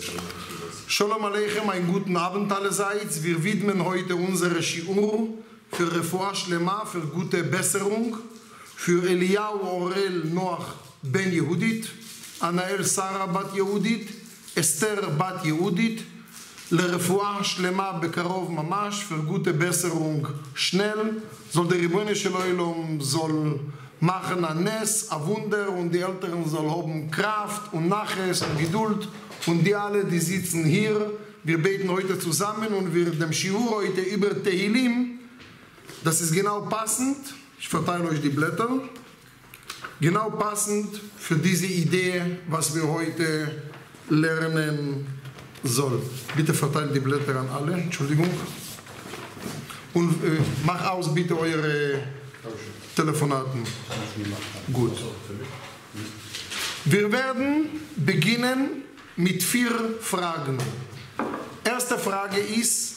Shalom Aleichem, einen guten Abend allerseits. Wir widmen heute unsere Shiur für Refuah Shlema, für gute Besserung, für Eliyahu Orel Noach Ben Yehudit, Anael Sarah Bat Yehudit, Esther Bat Yehudit, לרפואה שלמה בקרוב ממש, für gute Besserung schnell, soll der Ribono shel Olam soll machen ein Ness, ein Wunder, und die Eltern sollen haben Kraft und Naches und Geduld, und die alle, die sitzen hier, wir beten heute zusammen und wir dem Shiur heute über Tehillim, das ist genau passend, ich verteile euch die Blätter, genau passend für diese Idee, was wir heute lernen soll. Bitte verteilt die Blätter an alle, Entschuldigung. Und mach aus bitte eure Telefonaten. Gut. Wir werden beginnen mit 4 Fragen. Erste Frage ist,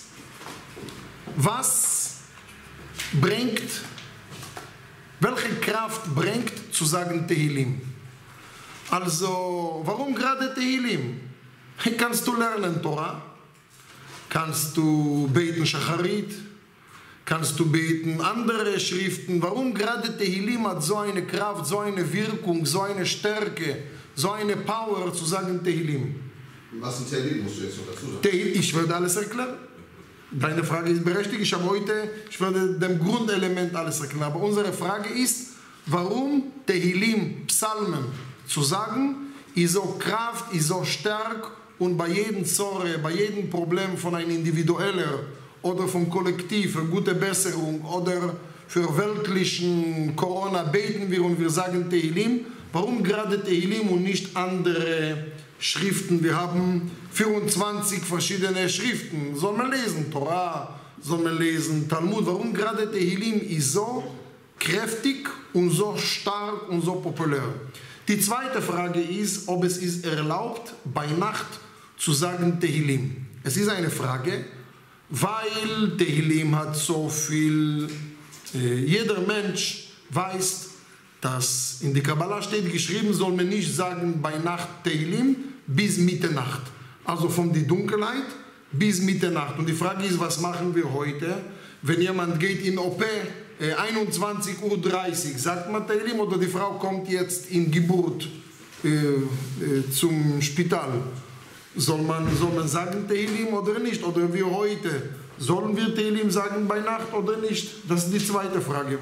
welche Kraft bringt zu sagen Tehillim? Also, warum gerade Tehillim? Kannst du lernen Torah? Kannst du beten Shacharit? Kannst du beten andere Schriften? Warum gerade Tehillim hat so eine Kraft, so eine Wirkung, so eine Stärke, so eine Power zu sagen Tehillim? Was ist Tehillim, musst du jetzt noch dazu sagen? Ich werde alles erklären. Deine Frage ist berechtigt. Ich werde dem Grundelement alles erklären. Aber unsere Frage ist, warum Tehillim, Psalmen zu sagen, ist so Kraft, ist so stark, und bei jedem Zorre, bei jedem Problem von einem Individueller oder vom Kollektiv für gute Besserung oder für weltlichen Corona beten wir und wir sagen Tehillim. Warum gerade Tehillim und nicht andere Schriften? Wir haben 24 verschiedene Schriften. Soll man lesen Torah, soll man lesen Talmud. Warum gerade Tehillim ist so kräftig und so stark und so populär? Die zweite Frage ist, ob es ist erlaubt, bei Nacht zu sagen Tehillim. Es ist eine Frage, weil Tehillim hat so viel, jeder Mensch weiß, dass in der Kabbalah steht, geschrieben soll man nicht sagen bei Nacht Tehillim bis Mitternacht. Also von der Dunkelheit bis Mitternacht. Und die Frage ist, was machen wir heute, wenn jemand geht in OP, 21:30 Uhr, sagt man Tehillim, oder die Frau kommt jetzt in Geburt zum Spital? Soll man sagen Tehillim oder nicht? Oder wie heute, sollen wir Tehillim sagen bei Nacht oder nicht? Das ist die zweite Frage.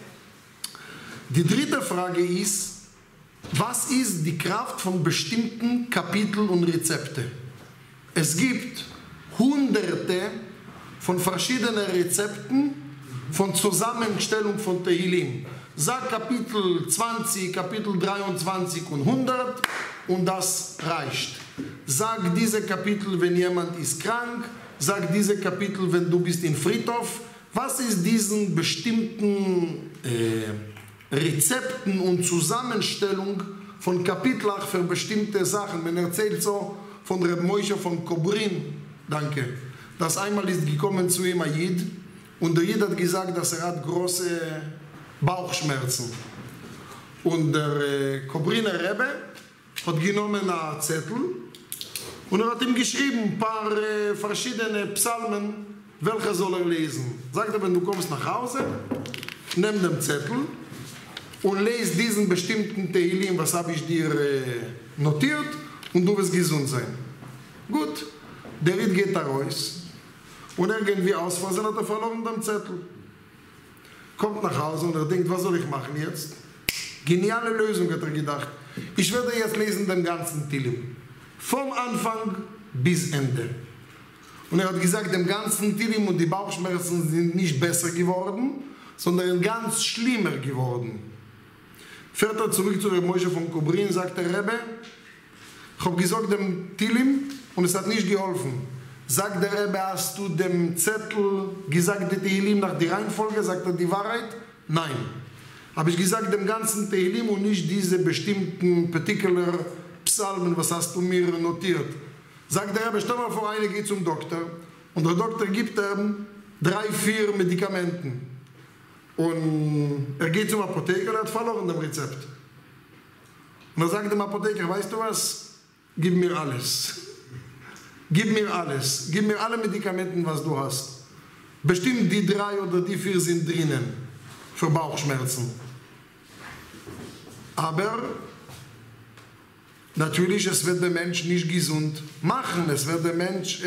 Die dritte Frage ist, was ist die Kraft von bestimmten Kapiteln und Rezepten? Es gibt Hunderte von verschiedenen Rezepten von Zusammenstellung von Tehillim. Sag Kapitel 20, Kapitel 23 und 100 und das reicht. Sag diese Kapitel, wenn jemand ist krank. Sag diese Kapitel, wenn du bist in Friedhof. Was ist diesen bestimmten Rezepten und Zusammenstellung von Kapiteln für bestimmte Sachen? Man erzählt so von Reb Moshe von Kobrin, danke, dass einmal ist gekommen zu ihm ein Jid, und der Jid hat gesagt, dass er hat große Bauchschmerzen. Und der Kobriner Rebbe hat genommen einen Zettel und er hat ihm geschrieben ein paar verschiedene Psalmen, welche soll er lesen. Sagt er, wenn du kommst nach Hause, nimm den Zettel und lese diesen bestimmten Tehillim, was habe ich dir notiert, und du wirst gesund sein. Gut, der Ried geht da raus. Und irgendwie aus Versehen hat er verloren den Zettel. Kommt nach Hause und er denkt, was soll ich machen jetzt? Geniale Lösung, hat er gedacht. Ich werde jetzt lesen den ganzen Tehillim. Vom Anfang bis Ende. Und er hat gesagt, dem ganzen Tehillim und die Bauchschmerzen sind nicht besser geworden, sondern ganz schlimmer geworden. Fährt er zurück zu Reb Moshe von Kobrin, sagt der Rebbe, ich habe gesagt dem Tehillim und es hat nicht geholfen. Sagt der Rebbe, hast du dem Zettel gesagt, der Tehillim nach der Reihenfolge? Sagt er die Wahrheit? Nein. Habe ich gesagt, dem ganzen Tehillim und nicht diese bestimmten particular Psalmen, was hast du mir notiert? Sagt der Rebbe, stell mal vor, einer geht zum Doktor und der Doktor gibt ihm 3, 4 Medikamenten. Und er geht zum Apotheker und hat verloren das Rezept. Und er sagt dem Apotheker, weißt du was, gib mir alles. Gib mir alles. Gib mir alle Medikamenten, was du hast. Bestimmt die 3 oder die 4 sind drinnen für Bauchschmerzen. Aber natürlich, es wird der Mensch nicht gesund machen. Es wird der Mensch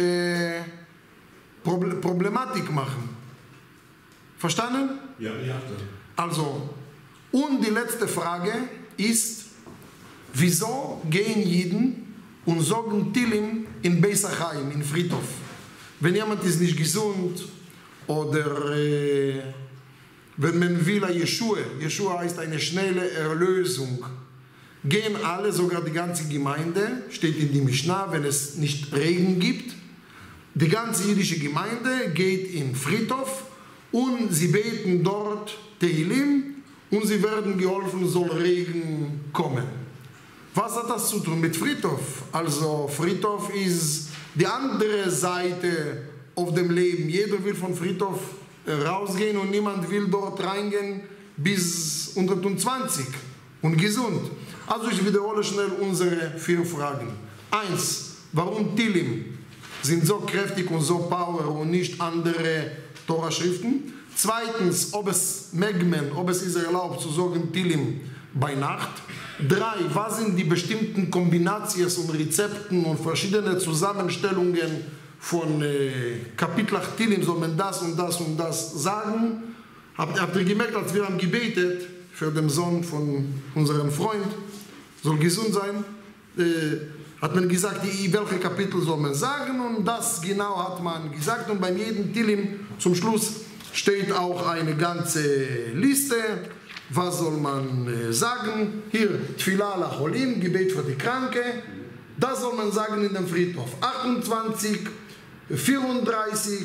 Problematik machen. Verstanden? Ja. Also, und die letzte Frage ist, wieso gehen Jeden und sagen Tilim in Beis HaChaim, in Friedhof? Wenn jemand ist nicht gesund oder wenn man will, Yeshua heißt eine schnelle Erlösung, gehen alle, sogar die ganze Gemeinde, steht in die Mishnah, wenn es nicht Regen gibt, die ganze jüdische Gemeinde geht in Friedhof und sie beten dort Tehilim und sie werden geholfen, soll Regen kommen. Was hat das zu tun mit Friedhof? Also Friedhof ist die andere Seite auf dem Leben. Jeder will von Friedhof rausgehen und niemand will dort reingehen bis 120 und gesund. Also ich wiederhole schnell unsere 4 Fragen. 1. Warum Tilim sind so kräftig und so power und nicht andere Tora-Schriften? 2. Ob es ist erlaubt zu sagen Tilim bei Nacht. 3. Was sind die bestimmten Kombinationen und Rezepten und verschiedene Zusammenstellungen von Kapitlach Tilim, soll man das und das und das sagen? Habt ihr gemerkt, als wir haben gebetet für den Sohn von unserem Freund, soll gesund sein, hat man gesagt, welche Kapitel soll man sagen, und das genau hat man gesagt, und beim jedem Tilim zum Schluss steht auch eine ganze Liste, was soll man sagen. Hier, Tfilah Lacholim, Gebet für die Kranke, das soll man sagen in dem Friedhof. 28, 34,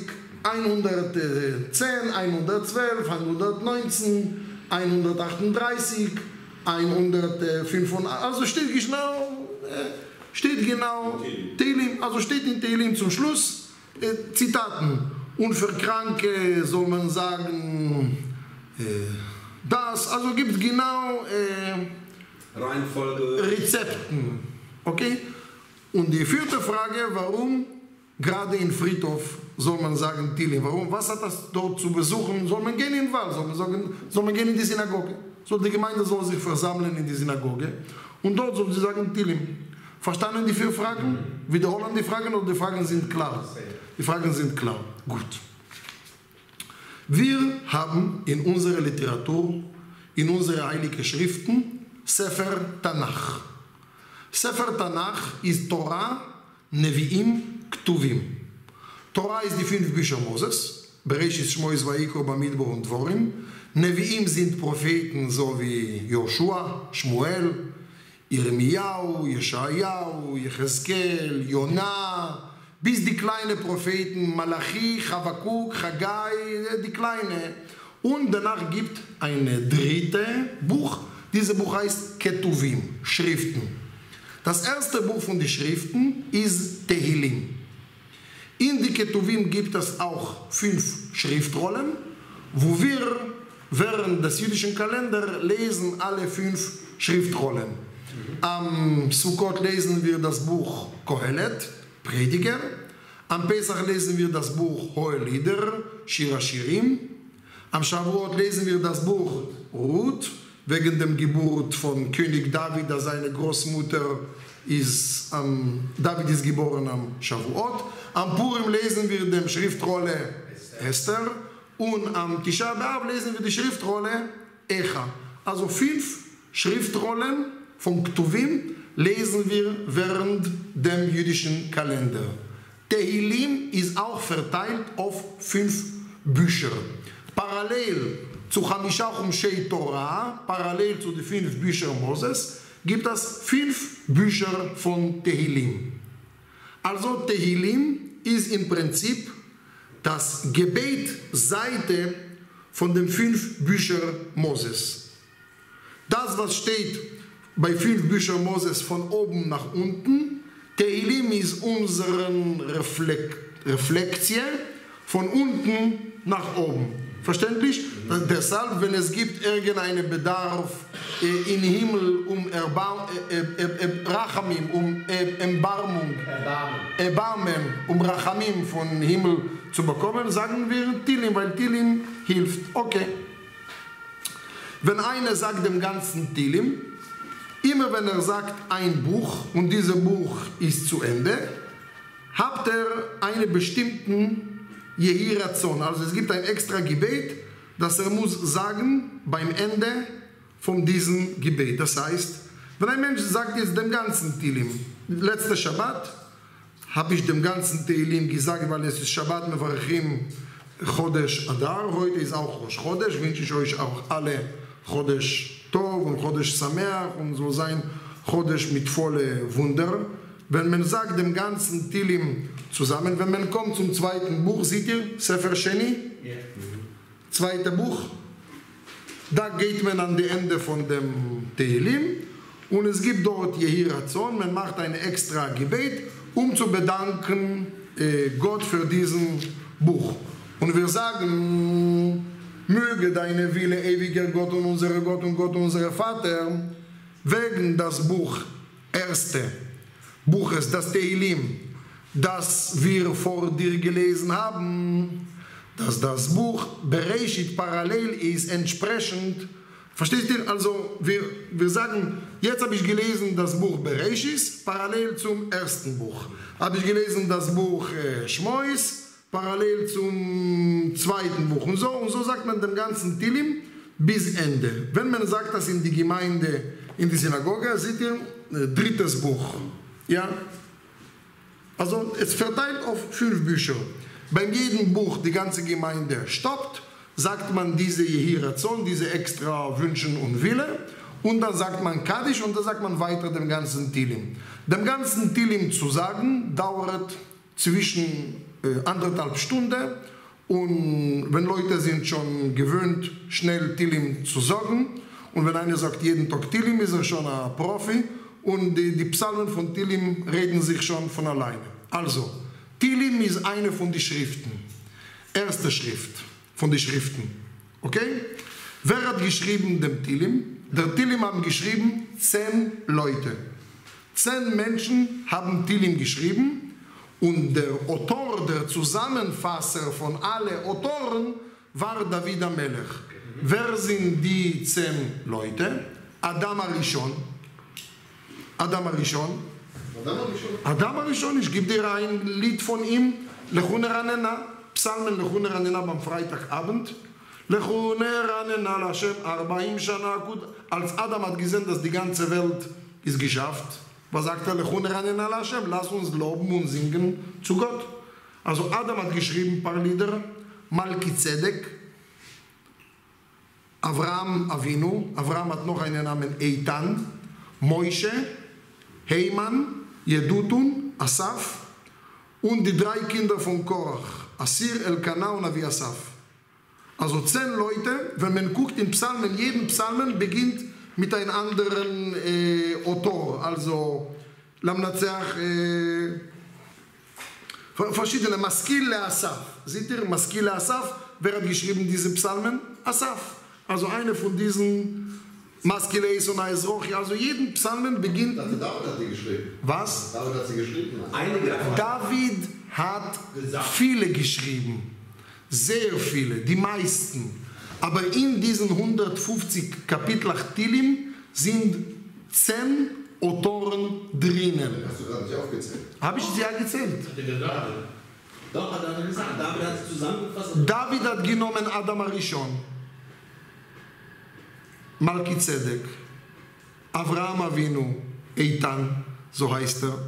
110, 112, 119, 138, 185, also steht genau Tehillim, also steht in Tehillim zum Schluss Zitaten. Und für Kranke soll man sagen das, also gibt genau Reihenfolge, Rezepten. Okay? Und die 4. Frage, warum gerade in Friedhof soll man sagen Tehillim? Warum? Was hat das dort zu besuchen? Soll man gehen in den Wald? Soll man gehen in die Synagoge? Die Gemeinde soll sich versammeln in die Synagoge und dort soll sie sagen Tehillim. Verstanden die 4 Fragen? Wiederholen die Fragen oder die Fragen sind klar? Die Fragen sind klar. Gut. Wir haben in unserer Literatur, in unseren heiligen Schriften, Sefer Tanach. Sefer Tanach ist Torah, Nevi'im, Ktuvim. Torah ist die 5 Bücher Moses, Bereshit, Shmois, Vayikro, Bamidbar und Dvorim. Nevi'im sind Propheten so wie Joshua, Shmuel, Jeremiah, Jeschajahu, Jechezkel, Jonah, bis die kleinen Propheten Malachi, Chavakuk, Haggai, die kleine. Und danach gibt ein 3. Buch. Dieses Buch heißt Ketuvim, Schriften. Das erste Buch von den Schriften ist Tehillim. In die Ketuvim gibt es auch 5 Schriftrollen, wo wir während des jüdischen Kalenders lesen alle 5 Schriftrollen. Am Sukkot lesen wir das Buch Kohelet, Prediger. Am Pesach lesen wir das Buch Hohelieder, Shir HaShirim. Am Shavuot lesen wir das Buch Ruth, wegen der Geburt von König David, da seine Großmutter ist, David ist geboren am Shavuot. Am Purim lesen wir die Schriftrolle Esther. Und am Tisha B'Av lesen wir die Schriftrolle Echa. Also 5 Schriftrollen von Ktuvim lesen wir während dem jüdischen Kalender. Tehillim ist auch verteilt auf 5 Bücher. Parallel zu Chamisha Chumshei Torah, parallel zu den 5 Büchern Moses, gibt es 5 Bücher von Tehillim. Also Tehillim ist im Prinzip das Gebetseite von den 5 Büchern Moses. Das, was steht bei 5 Büchern Moses von oben nach unten, Tehillim ist unsere Reflexion von unten nach oben. Verständlich? Deshalb, wenn es gibt irgendeinen Bedarf im Himmel Rachamim, Erbarmung, Erbarmen, Rachamim von Himmel zu bekommen, sagen wir Tilim, weil Tilim hilft. Okay. Wenn einer sagt dem ganzen Tilim, immer wenn er sagt ein Buch und dieses Buch ist zu Ende, habt er einen bestimmten Jehirazon. Also es gibt ein extra Gebet, das er muss sagen beim Ende von diesem Gebet. Das heißt, wenn ein Mensch sagt jetzt dem ganzen Tilim, letzter Shabbat, habe ich dem ganzen Tilim gesagt, weil es ist Shabbat Mevarchim Chodesh Adar, heute ist auch Rosh Chodesh, wünsche ich euch auch alle Chodesh Tov und Chodesh Sameach und so sein Chodesh mit volle Wunder. Wenn man sagt dem ganzen Tilim zusammen, wenn man kommt zum zweiten Buch, seht ihr, Sefer Sheni, zweite Buch, da geht man an die Ende von dem Tilim und es gibt dort Jehirazon, man macht ein extra Gebet, um zu bedanken Gott für diesen Buch. Und wir sagen, möge deine Wille, ewiger Gott und unser Vater, wegen das Buch, erste Buches, das Tehillim, das wir vor dir gelesen haben, dass das Buch Bereshit parallel ist, entsprechend. Versteht ihr? Also wir sagen, jetzt habe ich gelesen das Buch Bereshit parallel zum ersten Buch. Habe ich gelesen das Buch Shmois parallel zum zweiten Buch. Und so sagt man dem ganzen Tilim bis Ende. Wenn man sagt das in die Gemeinde, in die Synagoge, seht ihr, drittes Buch. Ja? Also es verteilt auf 5 Bücher. Bei jedem Buch, die ganze Gemeinde stoppt, sagt man diese Jehirazon, diese extra Wünschen und Wille, und dann sagt man Kaddish und dann sagt man weiter dem ganzen Tilim. Dem ganzen Tilim zu sagen, dauert zwischen 1,5 Stunden, und wenn Leute sind schon gewöhnt, schnell Tilim zu sagen, und wenn einer sagt jeden Tag Tilim, ist er schon ein Profi, und die Psalmen von Tilim reden sich schon von alleine. Also, Tilim ist eine von den Schriften. Erste Schrift von den Schriften. Okay? Wer hat geschrieben den Tilim? Der Tilim haben geschrieben 10 Leute. 10 Menschen haben Tilim geschrieben und der Autor, der Zusammenfasser von allen Autoren war David HaMelech. Wer sind die 10 Leute? Adam HaRishon. Adam HaRishon, ich gebe dir ein Lied von ihm, Lechuner Anena, Psalmen Lechuner Anena beim Freitagabend. Lechuner Anena Lashem, 40 Shana Akud. Als Adam hat gesehen, dass die ganze Welt ist geschafft, was sagt er? Lechuner Anena Lashem, lass uns loben und singen zu Gott. Also Adam hat geschrieben ein paar Lieder, Malki-Zedek, Avraham Avinu, Avraham hat noch einen Namen, Eitan, Moshe, Heiman, Jedutun, Asaf und die 3 Kinder von Korach, Asir, Elkanah und Avi Asaf. Also 10 Leute, wenn man guckt in Psalmen, jeden Psalmen beginnt mit einem anderen Autor, also Lamnatzeach, verschiedene, Maskil le Asaf. Seht ihr, Maskil le Asaf, wer hat geschrieben diese Psalmen? Asaf. Also eine von diesen Maskileis und Eisrochi, also jeden Psalmen beginnt... David hat sie geschrieben. Was? David hat sie geschrieben. David hat viele geschrieben. Sehr viele, die meisten. Aber in diesen 150 Kapitel Tilim sind 10 Autoren drinnen. Hast du gerade nicht aufgezählt? Habe ich sie ja gezählt? Doch, hat er gesagt. David hat es zusammengefasst. David hat genommen Adam HaRishon, Malki-Zedek, Avraham Avinu, Eitan, so heißt er,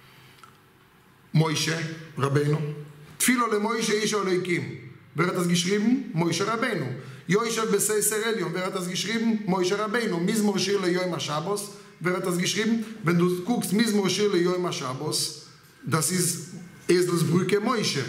Moshe Rabbeinu, Tfilo le Moshe Ish Elokim. Wer hat das geschrieben? Moshe Rabbeinu. Yoshev Beseser Elion. Wer hat das geschrieben? Moshe Rabbeinu. Mizmor Shir le Yom HaShabbos. Wer hat das geschrieben? Wenn du guckst, Mizmor Shir le Yom HaShabbos, das ist Eselsbrücke Moshe.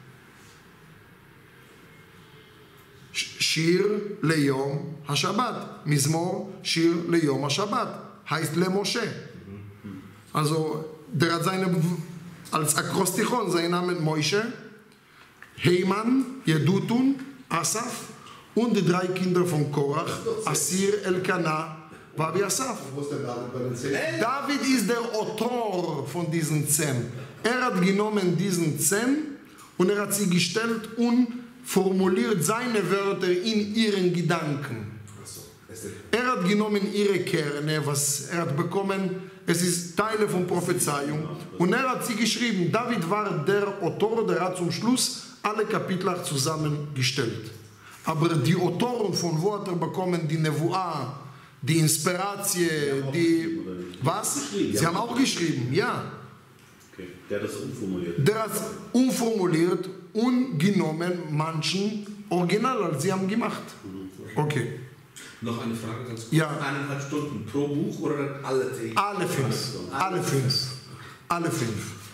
Shir le Yom HaShabbat. Mizmor Shir le Yom HaShabbat. Heißt le Moshe. Also, der hat seine, als Akrostichon, seinen Namen Moshe, Heiman, Jedutun, Asaf und die 3 Kinder von Korach, Asir, Elkanah, war wie Asaf. Wo ist denn David bei den 10? David ist der Autor von diesen 10. Er hat genommen diesen 10 und er hat sie gestellt und formuliert seine Wörter in ihren Gedanken. Er hat genommen ihre Kerne, was er hat bekommen, es ist Teile von Prophezeiung. Und er hat sie geschrieben. David war der Autor, der hat zum Schluss alle Kapitel zusammengestellt. Aber die Autoren von wo hat er bekommen, die Nevuah, die Inspiration, die... Was? Sie haben auch geschrieben, ja. Okay. Der hat das umformuliert. Der hat umformuliert und genommen manchen Original, als sie haben gemacht. Okay. Noch eine Frage ganz kurz. Ja. 1,5 Stunden pro Buch oder alle 10? Alle 5. Alle 5. Alle 5.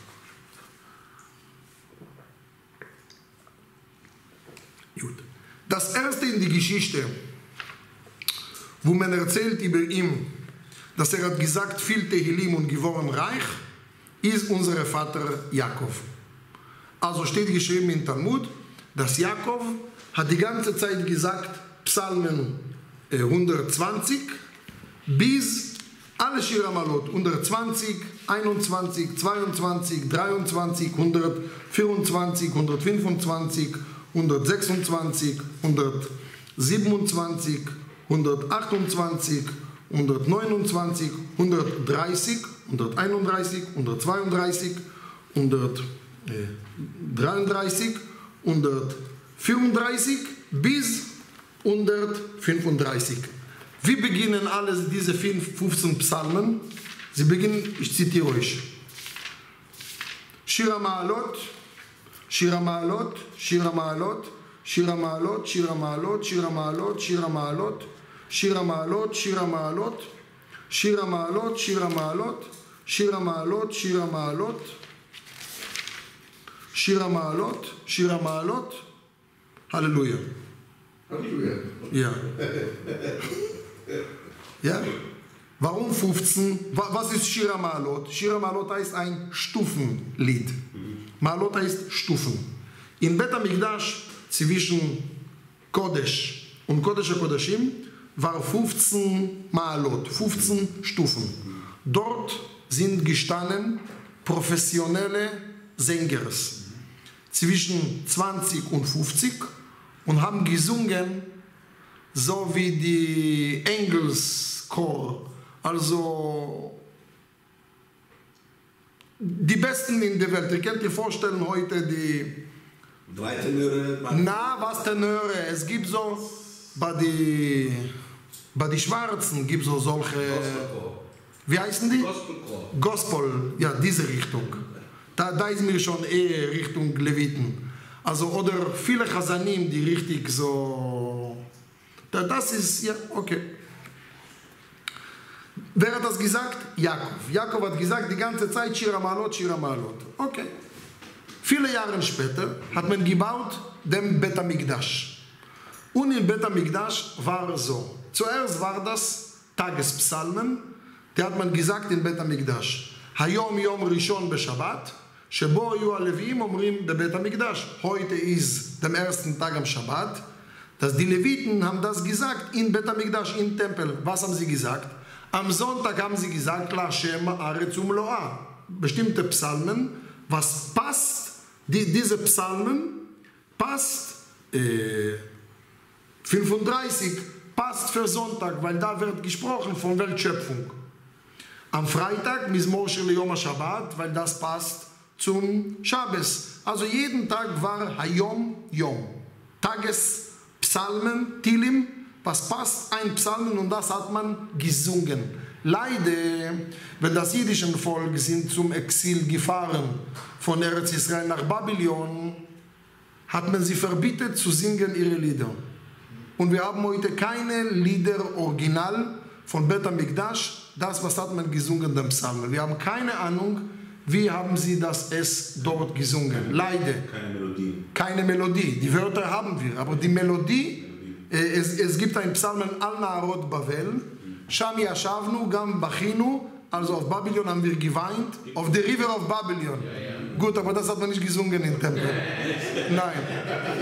Gut. Das erste in die Geschichte, wo man erzählt über ihn, dass er hat gesagt, viel Tehillim und geworden reich, ist unser Vater Jakob. Also steht geschrieben in Talmud, dass Jakob hat die ganze Zeit gesagt, Psalmen 120 bis alle Shir HaMa'alot, 120, 21, 22, 23, 124, 125, 126, 127, 128, 129, 130, 131, 132, 133, 134 bis 135. Wie beginnen alle diese 15 Psalmen? Sie beginnen, ich zitiere euch. Shir HaMa'alot, Shir HaMa'alot, Shir HaMa'alot, Shir HaMa'alot, Shir HaMa'alot, Shir HaMa'alot, Shir HaMa'alot, Shir HaMa'alot, Shir HaMa'alot, Shir HaMa'alot, Shir HaMa'alot, Shir HaMa'alot, Shir HaMa'alot, Shir HaMa'alot, Shir HaMa'alot, Halleluja. Halleluja. Ja. Ja. Warum 15? Was ist Shir HaMa'alot? Shir HaMa'alot heißt ein Stufenlied. Ma'alot heißt Stufen. In Bet HaMikdash zwischen Kodesh und Kodesh HaKodashim war 15 Ma'alot, 15 Stufen. Dort sind gestanden professionelle Sänger zwischen 20 und 50 und haben gesungen, so wie die Engelschor, also die Besten in der Welt. Ihr könnt euch vorstellen heute die... 3 Tenöre. Na, was Tenöre? Es gibt so, bei die Schwarzen gibt es so solche... Gospelchor. Wie heißen die? Gospelchor. Gospel, ja, diese Richtung. Da ist mir schon eher Richtung Leviten. Also, oder viele Chazanim, die richtig so... Das ist, ja, okay. Wer hat das gesagt? Jakob. Jakob hat gesagt die ganze Zeit Shir HaMa'alot, Shir HaMa'alot. Okay. Viele Jahre später hat man gebaut den Bet HaMikdash. Und in Bet HaMikdash war so. Zuerst war das Tagespsalmen. Die hat man gesagt in Bet HaMikdash. Hayom Yom Rishon Beshabbat. Shebo Yu HaLevim omrim bebet HaMikdash. Heute ist der ersten Tag am Shabbat. Dass die Leviten haben das gesagt in Bet HaMikdash, im Tempel. Was haben sie gesagt? Am Sonntag haben sie gesagt, La Shem Aretz Umloa. Bestimmte Psalmen, was passt, diese Psalmen passt 35, passt für Sonntag, weil da wird gesprochen von Weltschöpfung. Am Freitag, Mizmor Shel Yom HaShabbat, weil das passt zum Shabbos. Also jeden Tag war Hayom Yom. Tagespsalmen, Tilim, was passt, ein Psalmen und das hat man gesungen. Leider, wenn das jüdische Volk sind zum Exil gefahren von Eretz Israel nach Babylon, hat man sie verbietet zu singen ihre Lieder. Und wir haben heute keine Lieder original von Bet HaMikdash, das was hat man gesungen, den Psalmen. Wir haben keine Ahnung, wie haben sie das dort gesungen. Leider. Keine Melodie. Keine Melodie. Die Wörter haben wir, aber die Melodie, es gibt einen Psalmen Al Naarot Bavel, Sham Yashavnu Gam Bachinu, also auf Babylon haben wir geweint, auf the river of Babylon. Gut, aber das hat man nicht gesungen im Tempel. Nein.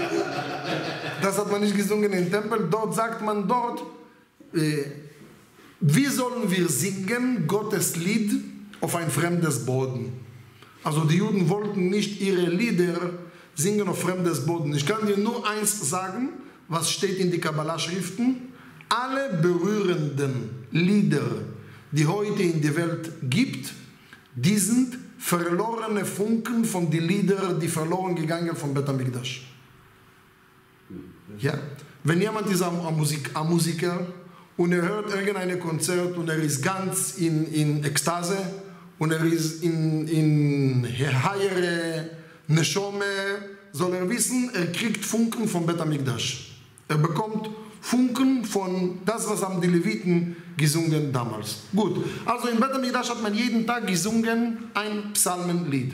Das hat man nicht gesungen im Tempel. Dort sagt man Wie sollen wir singen Gottes Lied auf ein fremdes Boden? Also die Juden wollten nicht ihre Lieder singen auf fremdes Boden. Ich kann dir nur eins sagen, was steht in die Kabbalah-Schriften. Alle berührenden Lieder, die heute in der Welt gibt, die sind verlorene Funken von den Liedern, die verloren gegangen vom Bet HaMikdash. Ja? Wenn jemand ist ein Musiker und er hört irgendein Konzert und er ist ganz in Ekstase und er ist in heiere Neshome, soll er wissen, er kriegt Funken vom Bet HaMikdash. Er bekommt Funken von das, was haben die Leviten gesungen damals. Gut, also im Bet HaMikdash hat man jeden Tag gesungen ein Psalmenlied.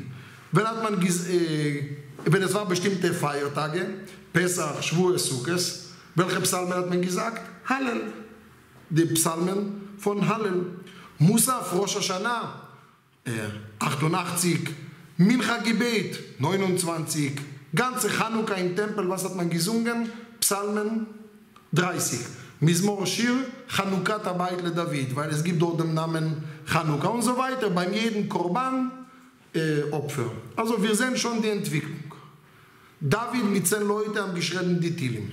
Wenn es war bestimmte Feiertage, Pesach, Shavuot, Sukkot, welche Psalmen hat man gesagt? Hallel. Die Psalmen von Hallel. Musaf, Rosh Hashanah, 88. Mincha Gebet, 29. Ganze Chanukka im Tempel, was hat man gesungen? Psalmen 30. Mizmor Shir, Chanukkat Habayit LeDavid, weil es gibt dort den Namen Chanukka und so weiter. Beim jeden Korban Opfer. Also wir sehen schon die Entwicklung. David mit 10 Leuten haben geschrieben die Tilim.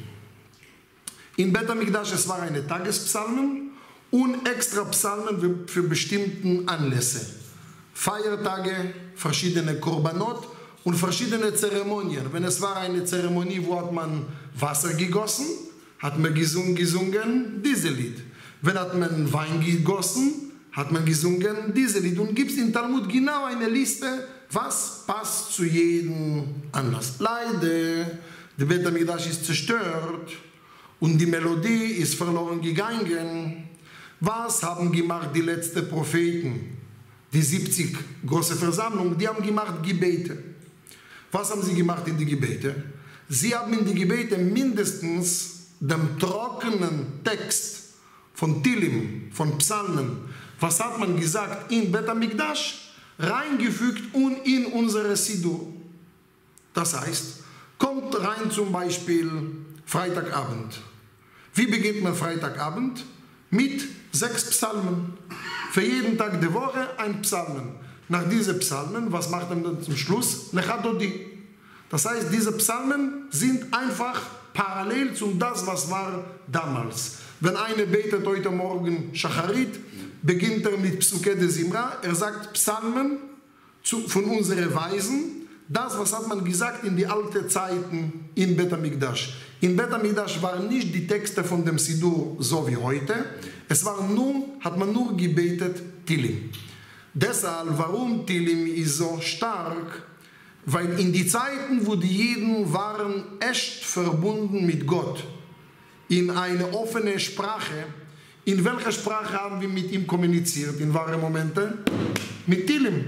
In Bet HaMikdash es war eine Tagespsalmen und extra Psalmen für bestimmten Anlässe. Feiertage, verschiedene Korbanot und verschiedene Zeremonien. Wenn es war eine Zeremonie, wo hat man Wasser gegossen, hat man gesungen dieses Lied. Wenn hat man Wein gegossen, hat man gesungen dieses Lied. Und gibt es in Talmud genau eine Liste, was passt zu jedem Anlass. Leider, der Bet HaMikdash ist zerstört und die Melodie ist verloren gegangen. Was haben gemacht die letzten Propheten? Die 70 große Versammlung, die haben gemacht Gebete. Was haben sie gemacht in die Gebete? Sie haben in die Gebete mindestens den trockenen Text von Tilim, von Psalmen, was hat man gesagt in Bet HaMikdash, reingefügt und in unsere Sidur. Das heißt, kommt rein zum Beispiel Freitagabend. Wie beginnt man Freitagabend? Mit 6 Psalmen. Für jeden Tag der Woche ein Psalmen. Nach diesen Psalmen, was macht man dann zum Schluss? Lechadodi. Das heißt, diese Psalmen sind einfach parallel zu das, was war damals. Wenn einer betet heute Morgen Shacharit, beginnt er mit Psuke de Zimra. Er sagt Psalmen von unseren Weisen. Das, was hat man gesagt in die alten Zeiten in Bet HaMikdash. In Bet HaMikdash waren nicht die Texte von dem Sidur so wie heute. Es war hat man nur gebetet Tilim. Deshalb, warum Tilim ist so stark? Weil in die Zeiten, wo die Jeden waren echt verbunden mit Gott, in eine offene Sprache, in welcher Sprache haben wir mit ihm kommuniziert in wahren Momenten? Mit Tilim.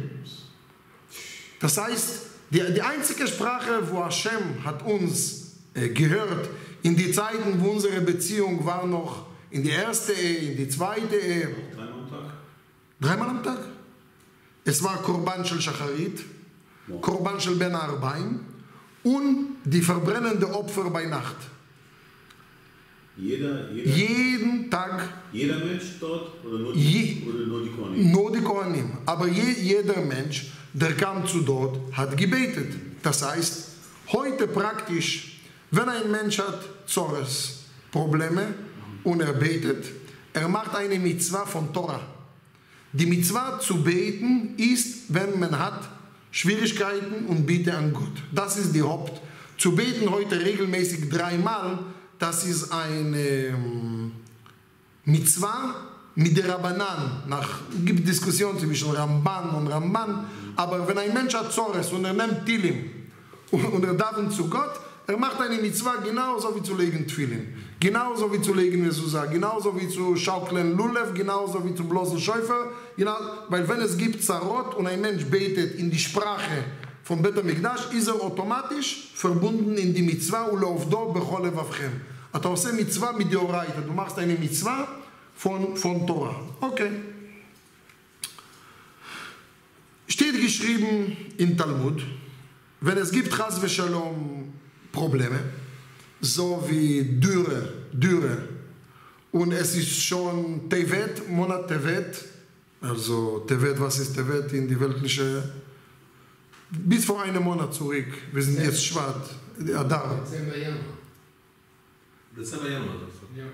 Das heißt, die einzige Sprache, wo Hashem hat uns gehört, in die Zeiten, wo unsere Beziehung war noch in die erste Ehe, in die zweite Ehe. 3-mal am Tag? 3-mal am Tag? Es war Korban shel Shacharit, Korban shel Ben Arbaim und die verbrennende Opfer bei Nacht. Jeden Tag. Jeder Mensch dort oder nur die Kohanim? Nur die Kohanim. Aber jeder Mensch, der kam zu dort, hat gebetet. Das heißt, heute praktisch, wenn ein Mensch hat Zores, Probleme und er betet, er macht eine Mitzvah von Torah. Die Mitzvah zu beten ist, wenn man hat Schwierigkeiten und Bitte an Gott. Das ist die Haupt. Zu beten heute regelmäßig 3-mal, das ist eine Mitzvah mit der Rabbanan. Es gibt Diskussionen zwischen Ramban und Ramban, aber wenn ein Mensch hat Zores und er nimmt Tilim und er darf zu Gott, er macht eine Mitzvah genauso wie zu legen Tfilin, genauso wie zu legen Mezuzah, genauso wie zu schaukeln Lulev, genauso wie zu bloßen Schäufer, weil wenn es gibt Zarot und ein Mensch betet in die Sprache von Bet HaMikdash, ist er automatisch verbunden in die Mitzvah ulovdo bechol levavchem. אתה עושה מצווה מדאורייתא, du machst eine Mitzvah von Torah. Okay. Steht geschrieben in Talmud, wenn es gibt Chas v'Shalom Probleme, so wie Dürre Und es ist schon Tevet, Monat Tevet. Also Tevet, was ist Tevet in die weltliche? Bis vor einem Monat zurück. Wir sind jetzt schwarz. Adar. Dezember, Januar. Ja.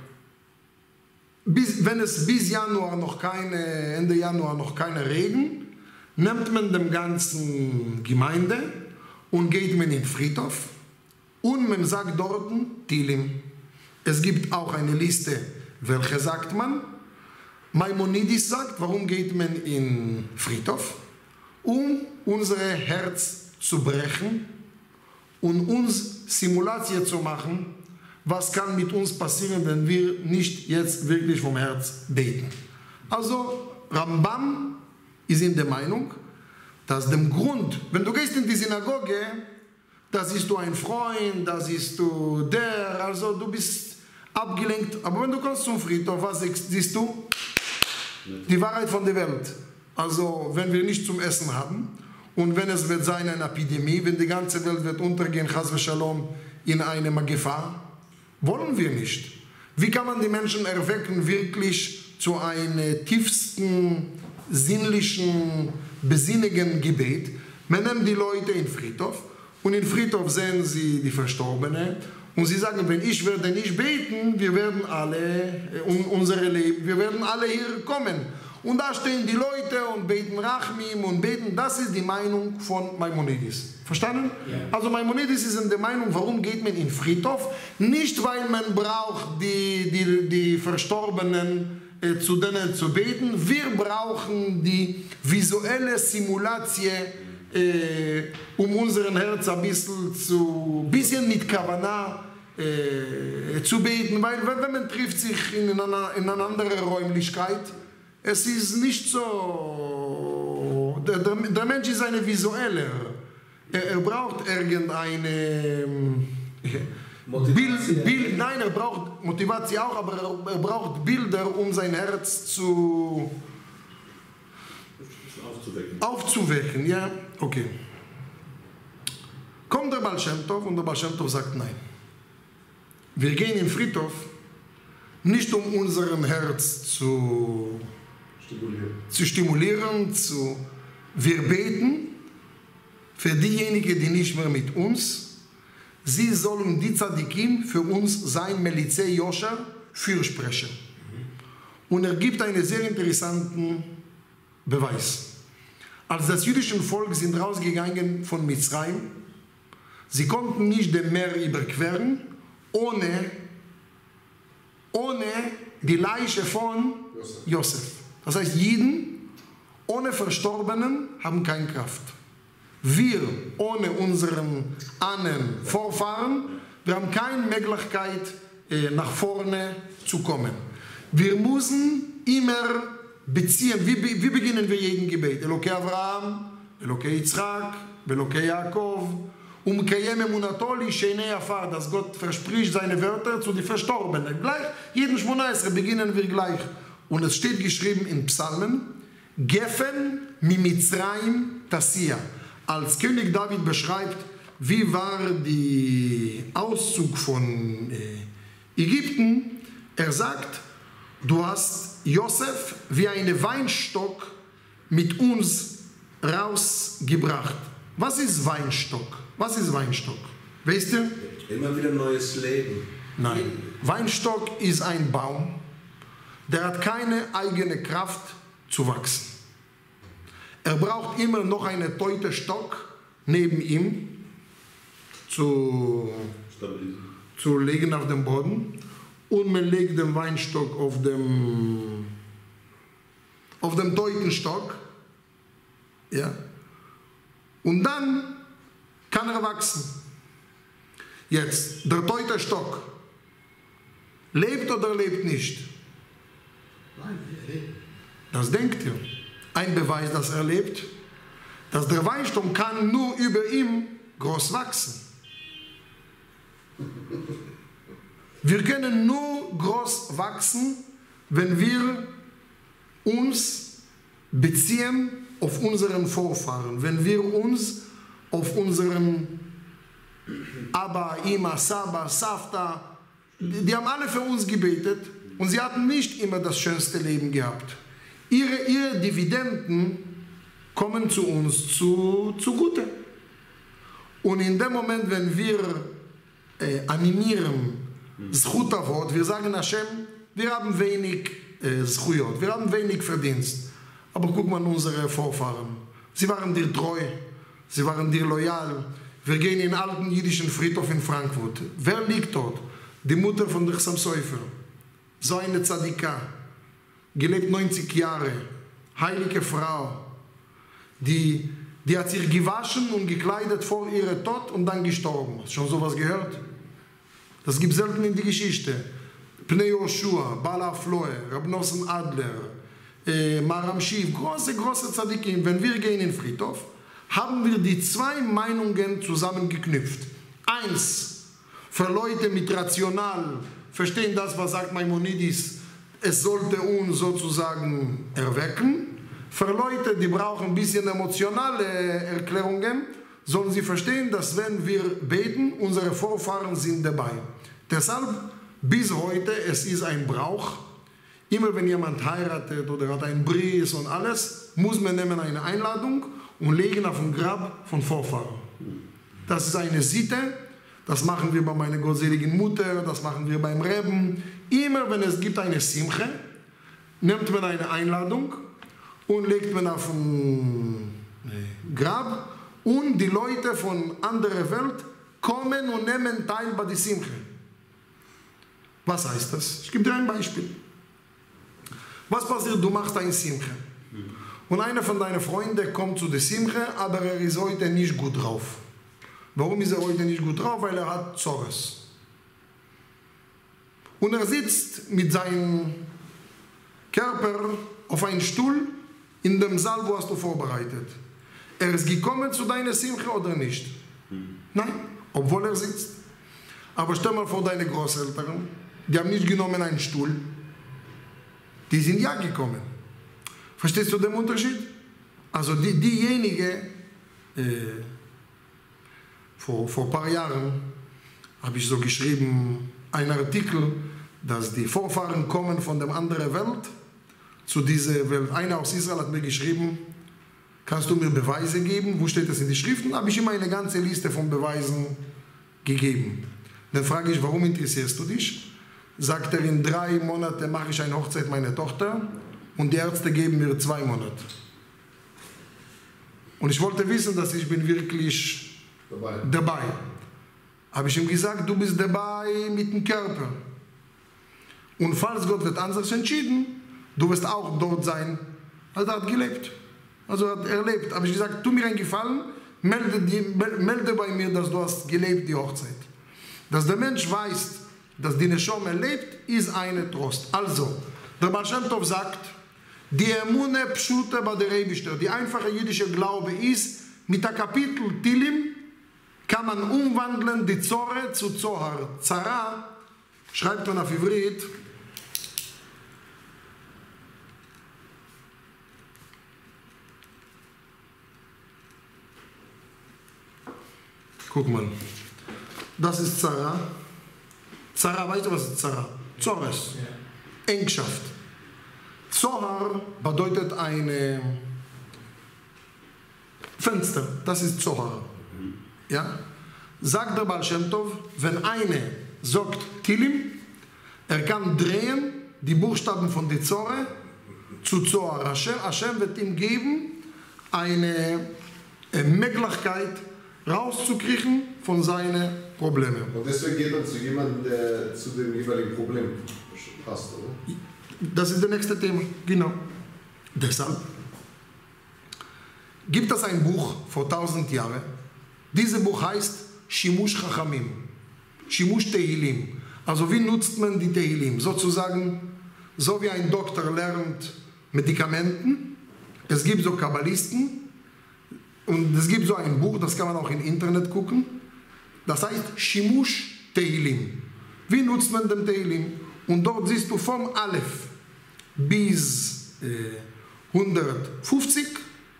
Wenn es bis Januar noch Ende Januar noch keine Regen, nimmt man dem ganzen Gemeinde und geht man in den Friedhof und man sagt dort Tilim. Es gibt auch eine Liste, welche sagt man. Maimonides sagt, warum geht man in den Friedhof? Um unser Herz zu brechen und uns Simulation zu machen, was kann mit uns passieren, wenn wir nicht jetzt wirklich vom Herz beten. Also Rambam ist in der Meinung, dass dem Grund, wenn du gehst in die Synagoge, da siehst du einen Freund, da siehst du der, also du bist abgelenkt. Aber wenn du kommst zum Friedhof, was siehst du? Die Wahrheit von der Welt. Also wenn wir nichts zum Essen haben und wenn es wird sein eine Epidemie, wenn die ganze Welt wird untergehen, Chas v'Shalom, in eine Gefahr, wollen wir nicht. Wie kann man die Menschen erwecken, wirklich zu einem tiefsten, sinnlichen, besinnigen Gebet? Man nimmt die Leute in den Friedhof und im Friedhof sehen sie die Verstorbenen und sie sagen, wenn ich werde nicht beten, wir werden alle wir werden alle hier kommen. Und da stehen die Leute und beten Rachmim und beten, das ist die Meinung von Maimonides. Verstanden? Ja. Also Maimonides ist in der Meinung, warum geht man in den Friedhof? Nicht, weil man braucht die Verstorbenen zu denen zu beten. Wir brauchen die visuelle Simulation, um unseren Herz ein bisschen mit Kavanah zu beten. Weil wenn man trifft sich in eine andere Räumlichkeit, es ist nicht so, der Mensch ist eine visuelle. Er braucht irgendeine Bild, nein, er braucht Motivation auch, aber er braucht Bilder, um sein Herz aufzuwecken. Ja, okay. Kommt der Baal Shem Tov und der Baal Shem Tov sagt nein. Wir gehen in den Friedhof, nicht um unser Herz zu stimulieren, wir beten für diejenigen, die nicht mehr mit uns, sie sollen die Tzadikim für uns sein Melizei Yosher fürsprechen. Und er gibt einen sehr interessanten Beweis. Als das jüdische Volk sind rausgegangen von Mitzrayim, sie konnten nicht das Meer überqueren, ohne die Leiche von Josef. Das heißt, Jiden ohne Verstorbenen haben keine Kraft. Wir ohne unseren Ahnen, Vorfahren, wir haben keine Möglichkeit, nach vorne zu kommen. Wir müssen immer beziehen. Wie beginnen wir jeden Gebet? Elokei Avraham, Elokei Yitzchak, Elokei Yaakov, Kayem Emunato li Sheinei Afar, dass Gott verspricht seine Wörter zu den Verstorbenen. Gleich, jeden 18 beginnen wir gleich. Und es steht geschrieben in Psalmen, Gefen mi Mitzrayim Tasia. Als König David beschreibt, wie war der Auszug von Ägypten, er sagt, du hast Josef wie einen Weinstock mit uns rausgebracht. Was ist Weinstock? Was ist Weinstock? Weißt du? Immer wieder neues Leben. Nein. Weinstock ist ein Baum, der hat keine eigene Kraft zu wachsen. Er braucht immer noch einen teuten Stock neben ihm zu legen auf dem Boden und man legt den Weinstock auf dem teuten Stock. Ja? Und dann kann er wachsen. Jetzt, der teute Stock lebt oder lebt nicht? Nein, er lebt. Das denkt ihr. Ein Beweis, dass er lebt, dass der Weinstock kann nur über ihm groß wachsen. Wir können nur groß wachsen, wenn wir uns beziehen auf unseren Vorfahren, wenn wir uns auf unseren Abba, Ima, Saba, Safta, die haben alle für uns gebetet und sie hatten nicht immer das schönste Leben gehabt. Ihre Dividenden kommen zu uns zugute. Und in dem Moment, wenn wir animieren, Zchut Avot, wir sagen Hashem, wir haben wenig Zchuyot, wir haben wenig Verdienst. Aber guck mal unsere Vorfahren. Sie waren dir treu, sie waren dir loyal. Wir gehen in den alten jüdischen Friedhof in Frankfurt. Wer liegt dort? Die Mutter von der Chassam Sofer. So eine Tzadika, gelebt 90 Jahre, heilige Frau, die hat sich gewaschen und gekleidet vor ihrem Tod und dann gestorben. Hast du schon sowas gehört? Das gibt es selten in die Geschichte. Pnei Yoshua, Bala Floe, Rab Nosson Adler, Maram Shiv, große Tzadikim. Wenn wir gehen in den Friedhof, haben wir die zwei Meinungen zusammengeknüpft. Eins, für Leute mit rational verstehen das, was sagt Maimonides, es sollte uns sozusagen erwecken. Für Leute, die brauchen ein bisschen emotionale Erklärungen, sollen sie verstehen, dass wenn wir beten, unsere Vorfahren sind dabei. Deshalb, bis heute, es ist ein Brauch, immer wenn jemand heiratet oder hat einen Bris und alles, muss man nehmen eine Einladung und legen auf den Grab von Vorfahren. Das ist eine Sitte, das machen wir bei meiner gottseligen Mutter, das machen wir beim Reben. Immer wenn es gibt eine Simche, nimmt man eine Einladung und legt man auf ein Grab und die Leute von anderer Welt kommen und nehmen teil bei der Simche. Was heißt das? Ich gebe dir ein Beispiel. Was passiert? Du machst eine Simche. Und einer von deinen Freunden kommt zu der Simche, aber er ist heute nicht gut drauf. Warum ist er heute nicht gut drauf? Weil er hat Zorres. Und er sitzt mit seinem Körper auf einem Stuhl in dem Saal, wo hast du vorbereitet. Er ist gekommen zu deiner Simche oder nicht? Nein, obwohl er sitzt. Aber stell mal vor deine Großeltern, die haben nicht genommen einen Stuhl, die sind ja gekommen. Verstehst du den Unterschied? Also diejenige, vor ein paar Jahren habe ich so geschrieben, einen Artikel, dass die Vorfahren kommen von der anderen Welt zu dieser Welt. Einer aus Israel hat mir geschrieben, kannst du mir Beweise geben? Wo steht das in den Schriften? Habe ich ihm eine ganze Liste von Beweisen gegeben. Dann frage ich, warum interessierst du dich? Sagt er, in 3 Monaten mache ich eine Hochzeit meiner Tochter und die Ärzte geben mir 2 Monate. Und ich wollte wissen, dass ich bin wirklich dabei. Habe ich ihm gesagt, du bist dabei mit dem Körper. Und falls Gott wird anders entschieden, du wirst auch dort sein. Also er hat gelebt. Also hat er lebt. Habe ich gesagt, tu mir einen Gefallen, melde bei mir, dass du hast gelebt, die Hochzeit. Dass der Mensch weiß, dass die Neshama lebt, ist eine Trost. Also, der Baal Shem Tov sagt, die Emune Pshute bei der Eibishter, die einfache jüdische Glaube ist, mit der Kapitel Tilim kann man umwandeln die Zorre zu Zohar. Zara schreibt man auf Ivrit, guck mal, das ist Zara. Zara, weißt du, was ist Zara? Zores, Engschaft. Zohar bedeutet ein Fenster, das ist Zohar. Ja? Sagt der Baal Shem Tov, wenn eine sagt Tilim, er kann drehen die Buchstaben von der Zore zu Zohar. Hashem wird ihm geben eine Möglichkeit rauszukriegen von seinen Problemen. Und deswegen geht er zu jemandem, der zu dem jeweiligen Problem passt, oder? Das ist das nächste Thema, genau. Deshalb gibt es ein Buch vor 1000 Jahren. Dieses Buch heißt Shimush Chachamim, Shimush Tehilim. Also wie nutzt man die Tehilim? Sozusagen, so wie ein Doktor lernt Medikamenten. Es gibt so Kabbalisten und es gibt so ein Buch, das kann man auch im Internet gucken. Das heißt Shimush Tehilim. Wie nutzt man den Tehilim? Und dort siehst du vom Aleph bis 150,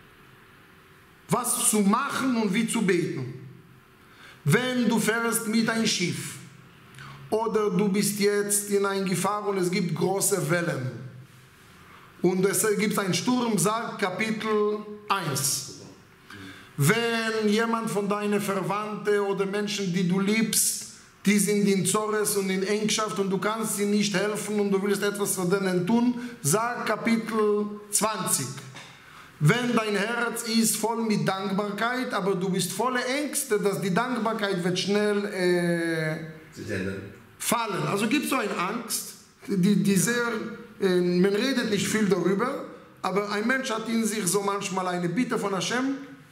was zu machen und wie zu beten. Wenn du fährst mit einem Schiff oder du bist jetzt in einer Gefahr und es gibt große Wellen. Und es gibt einen Sturm, sagt Kapitel 1. Wenn jemand von deinen Verwandten oder Menschen, die du liebst, die sind in Zorres und in Engschaft und du kannst ihnen nicht helfen und du willst etwas für denen tun, sagt Kapitel 20. Wenn dein Herz ist voll mit Dankbarkeit, aber du bist voller Ängste, dass die Dankbarkeit wird schnell fallen. Also gibt es so eine Angst, die sehr, man redet nicht viel darüber, aber ein Mensch hat in sich so manchmal eine Bitte von Hashem,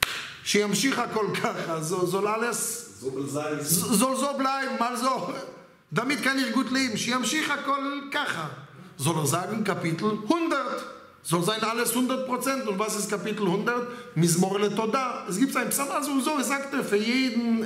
soll so bleiben, also, damit kann ich gut leben. Soll er sagen, Kapitel 100. Soll sein alles 100%. Und was ist Kapitel 100? Mizmor Toda. Es gibt einen Psalm, also so, es sagt er für jeden,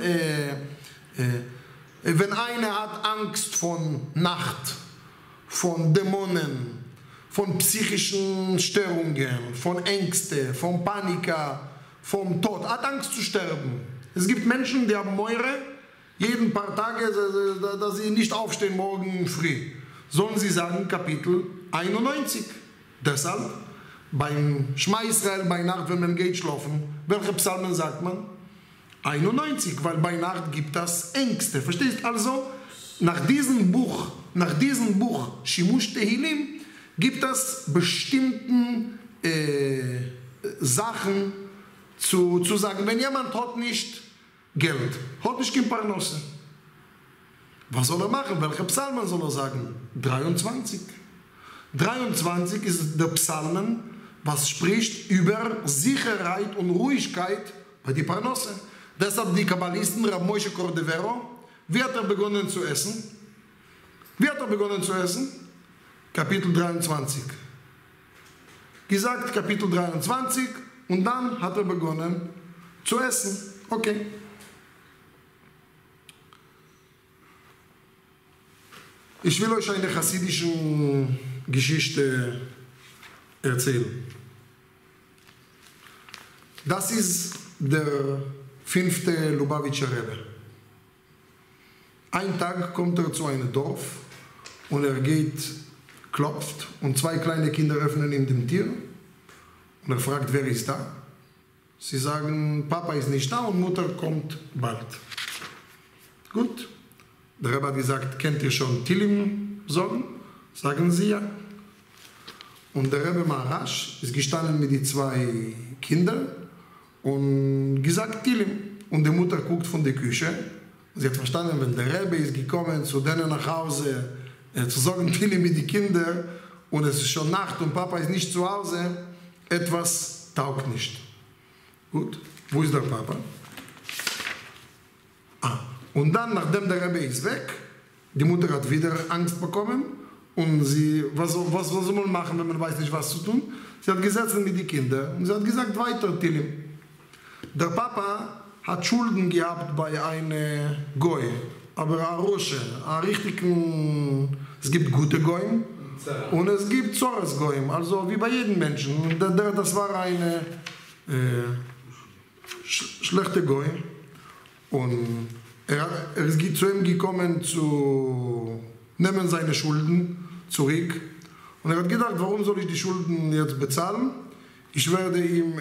wenn einer hat Angst von Nacht, von Dämonen, von psychischen Störungen, von Ängste, von Panik, vom Tod, hat Angst zu sterben. Es gibt Menschen, die haben Meure, jeden paar Tage, dass sie nicht aufstehen morgen früh. Sollen sie sagen, Kapitel 91. Deshalb, beim Schma Israel, bei Nacht, wenn man geht schlafen, welche Psalmen sagt man? 91, weil bei Nacht gibt es Ängste. Verstehst? Also, nach diesem Buch Shimush Tehilim, gibt es bestimmten Sachen zu sagen. Wenn jemand hat nicht Geld, hat nicht kein Parnasse, was soll er machen? Welche Psalmen soll er sagen? 23. 23 ist der Psalmen, was spricht über Sicherheit und Ruhigkeit bei die Parnasse. Deshalb die Kabbalisten, Rab Moshe Cordovero, wie hat er begonnen zu essen? Kapitel 23. Gesagt, Kapitel 23, und dann hat er begonnen zu essen. Okay. Ich will euch eine chassidische Geschichte erzählen. Das ist der 5. Lubavitcher Rebbe. Ein Tag kommt er zu einem Dorf und er klopft und 2 kleine Kinder öffnen ihm den Tür und er fragt, wer ist da? Sie sagen, Papa ist nicht da und Mutter kommt bald. Gut. Der Rebbe hat gesagt, kennt ihr schon Tilim sagen? Sagen sie ja. Und der Rebbe Maharash ist gestanden mit den 2 Kindern und gesagt Tilim. Und die Mutter guckt von der Küche. Sie hat verstanden, wenn der Rebbe ist gekommen zu denen nach Hause zu sagen Tilim mit den Kindern und es ist schon Nacht und Papa ist nicht zu Hause, etwas taugt nicht. Gut, wo ist der Papa? Und dann, nachdem der Rebbe ist weg, die Mutter hat wieder Angst bekommen und sie, was soll man machen, wenn man weiß nicht, was zu tun? Sie hat gesetzt mit den Kindern und sie hat gesagt, weiter, Tilim. Der Papa hat Schulden gehabt bei einem Goy, aber ein Rosche, ein richtigen, es gibt gute Goyim und es gibt Zores Goyim, also wie bei jedem Menschen. Das war eine schlechte Goy und er ist zu ihm gekommen, zu nehmen seine Schulden zurück. Und er hat gedacht, warum soll ich die Schulden jetzt bezahlen? Ich werde ihm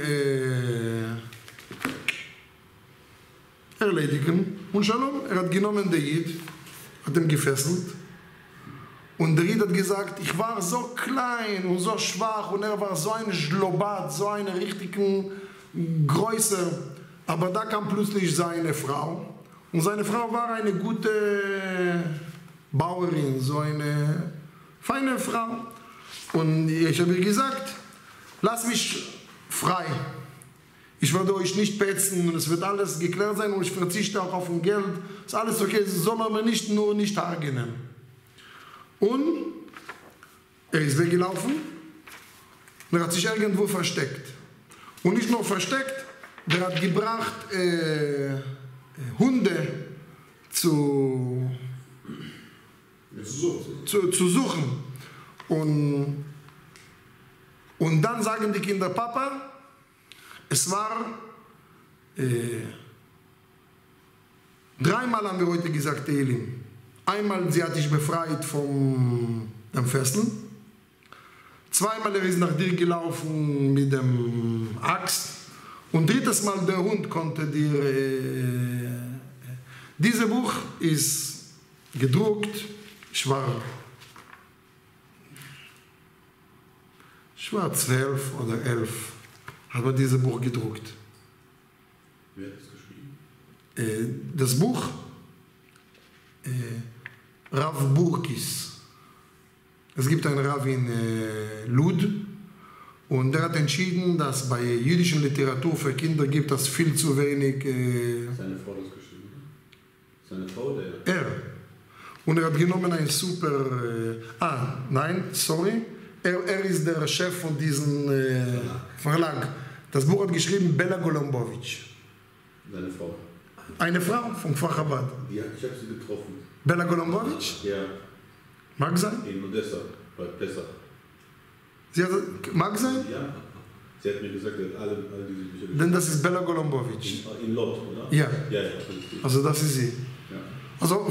erledigen. Und Shalom, er hat genommen den Jid, hat ihn gefesselt. Und der Jid hat gesagt, ich war so klein und so schwach und er war so ein Schlobat, so eine richtige Größe. Aber da kam plötzlich seine Frau. Und seine Frau war eine gute Bauerin, so eine feine Frau. Und ich habe ihr gesagt, lasst mich frei. Ich werde euch nicht petzen und es wird alles geklärt sein und ich verzichte auch auf ein Geld. Ist alles okay, soll aber nicht hargenen. Und er ist weggelaufen und er hat sich irgendwo versteckt. Und nicht nur versteckt, er hat gebracht Hunde zu suchen. Und dann sagen die Kinder, Papa, es war 3-mal haben wir heute gesagt Tehillim. Einmal, sie hat dich befreit vom dem Fesseln. Zweimal, er ist nach dir gelaufen mit dem Axt. Und drittes Mal, der Hund konnte dir... Dieses Buch ist gedruckt. Ich war 12 oder 11, hat man dieses Buch gedruckt. Wer hat es geschrieben? Das Buch Rav Burkis. Es gibt einen Rav in Lud und der hat entschieden, dass bei jüdischer Literatur für Kinder gibt es viel zu wenig. Seine Frau hat das geschrieben. Seine Frau, der. Er. Und er hat genommen ein super... Er ist der Chef von diesem Verlag. Das Buch hat geschrieben Bela Golombowitsch. Seine Frau. Eine Frau vom Fachabad. Ja, ich habe sie getroffen. Bela Golombowitsch? Ja, Mag sein? in Odessa, bei Pessach. Mag sein? Ja. Sie hat mir gesagt, er hat alle diese Bücher geschrieben. Denn das ist Bela Golombowitsch. In Lot, oder? Ja. Ja. Also das ist sie. Ja. Also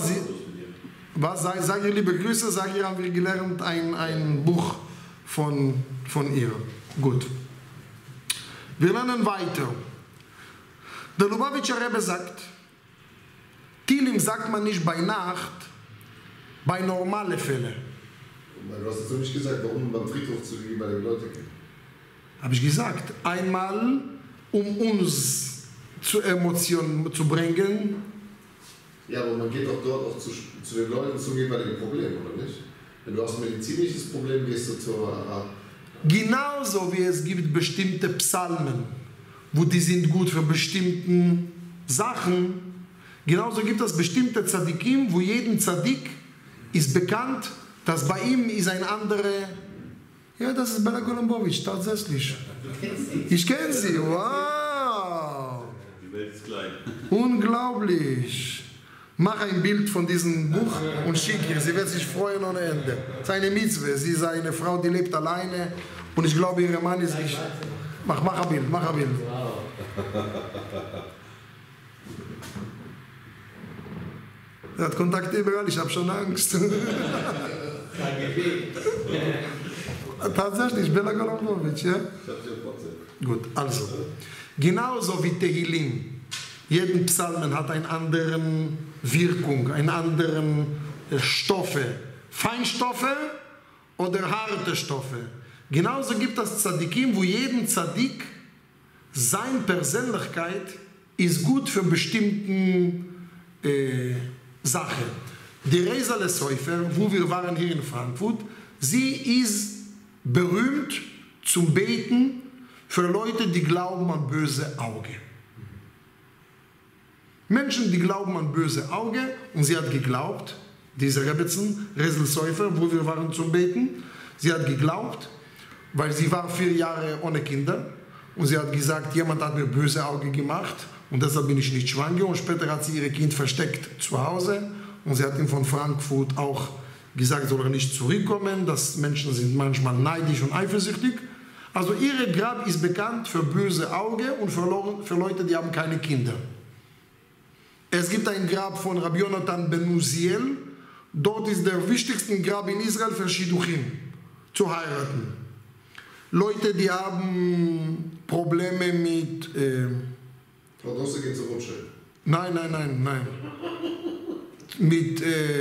sag ihr liebe Grüße, sag ihr, haben wir gelernt ein Buch von ihr. Gut. Wir lernen weiter. Der Lubavitcher Rebbe sagt, Tilim sagt man nicht bei Nacht, bei normalen Fällen. Du hast jetzt noch nicht gesagt, warum beim Friedhof zu den jeweiligen Leuten gehen. Habe ich gesagt, einmal um uns zu Emotionen zu bringen. Ja, aber man geht doch dort auch zu den Leuten zum jeweiligen Problem, oder nicht? Wenn du hast ein medizinisches Problem, gehst du zur Arab. Genauso wie es gibt bestimmte Psalmen, wo die sind gut für bestimmte Sachen. Genauso gibt es bestimmte Tzadikim, wo jeden Tzadik ist bekannt, dass bei ihm ist ein anderer. Ja, das ist Bela Golombowitsch, tatsächlich. Ich kenne sie, wow. Die Welt ist klein. Unglaublich. Mach ein Bild von diesem Buch und schick ihr. Sie wird sich freuen ohne Ende. Das ist eine Mitzwe. Sie ist eine Frau, die lebt alleine. Und ich glaube, ihr Mann ist nicht... Mach ein Bild, mach ein Bild. Er hat Kontakte überall, ich habe schon Angst. Tatsächlich, Bela Golombowitsch, ja? Ich habe sie auf WhatsApp. Gut, also. Genauso wie Tehillim. Jeden Psalmen hat eine andere Wirkung, eine andere Stoffe. Feinstoffe oder harte Stoffe. Genauso gibt es Tzadikim, wo jeden Tzadik, seine Persönlichkeit ist gut für bestimmte Sachen. Die Reisale Seufer, wo wir waren hier in Frankfurt, sie ist berühmt zum Beten für Leute, die glauben an böse Augen. Menschen, die glauben an böse Augen, und sie hat geglaubt, diese Rebbetzin, Reisale Seufer, wo wir waren zum Beten, sie hat geglaubt, weil sie war 4 Jahre ohne Kinder und sie hat gesagt, jemand hat mir böse Augen gemacht und deshalb bin ich nicht schwanger, und später hat sie ihr Kind versteckt zu Hause und sie hat ihm von Frankfurt auch gesagt, soll er nicht zurückkommen, dass Menschen sind manchmal neidisch und eifersüchtig. Also ihre Grab ist bekannt für böse Augen und für Leute, die haben keine Kinder. Es gibt ein Grab von Rabbi Yonatan ben Uziel, dort ist der wichtigste Grab in Israel für Shidduchim, zu heiraten. Leute, die haben Probleme mit... Frau Dosse geht zur Rothschild. Nein. Mit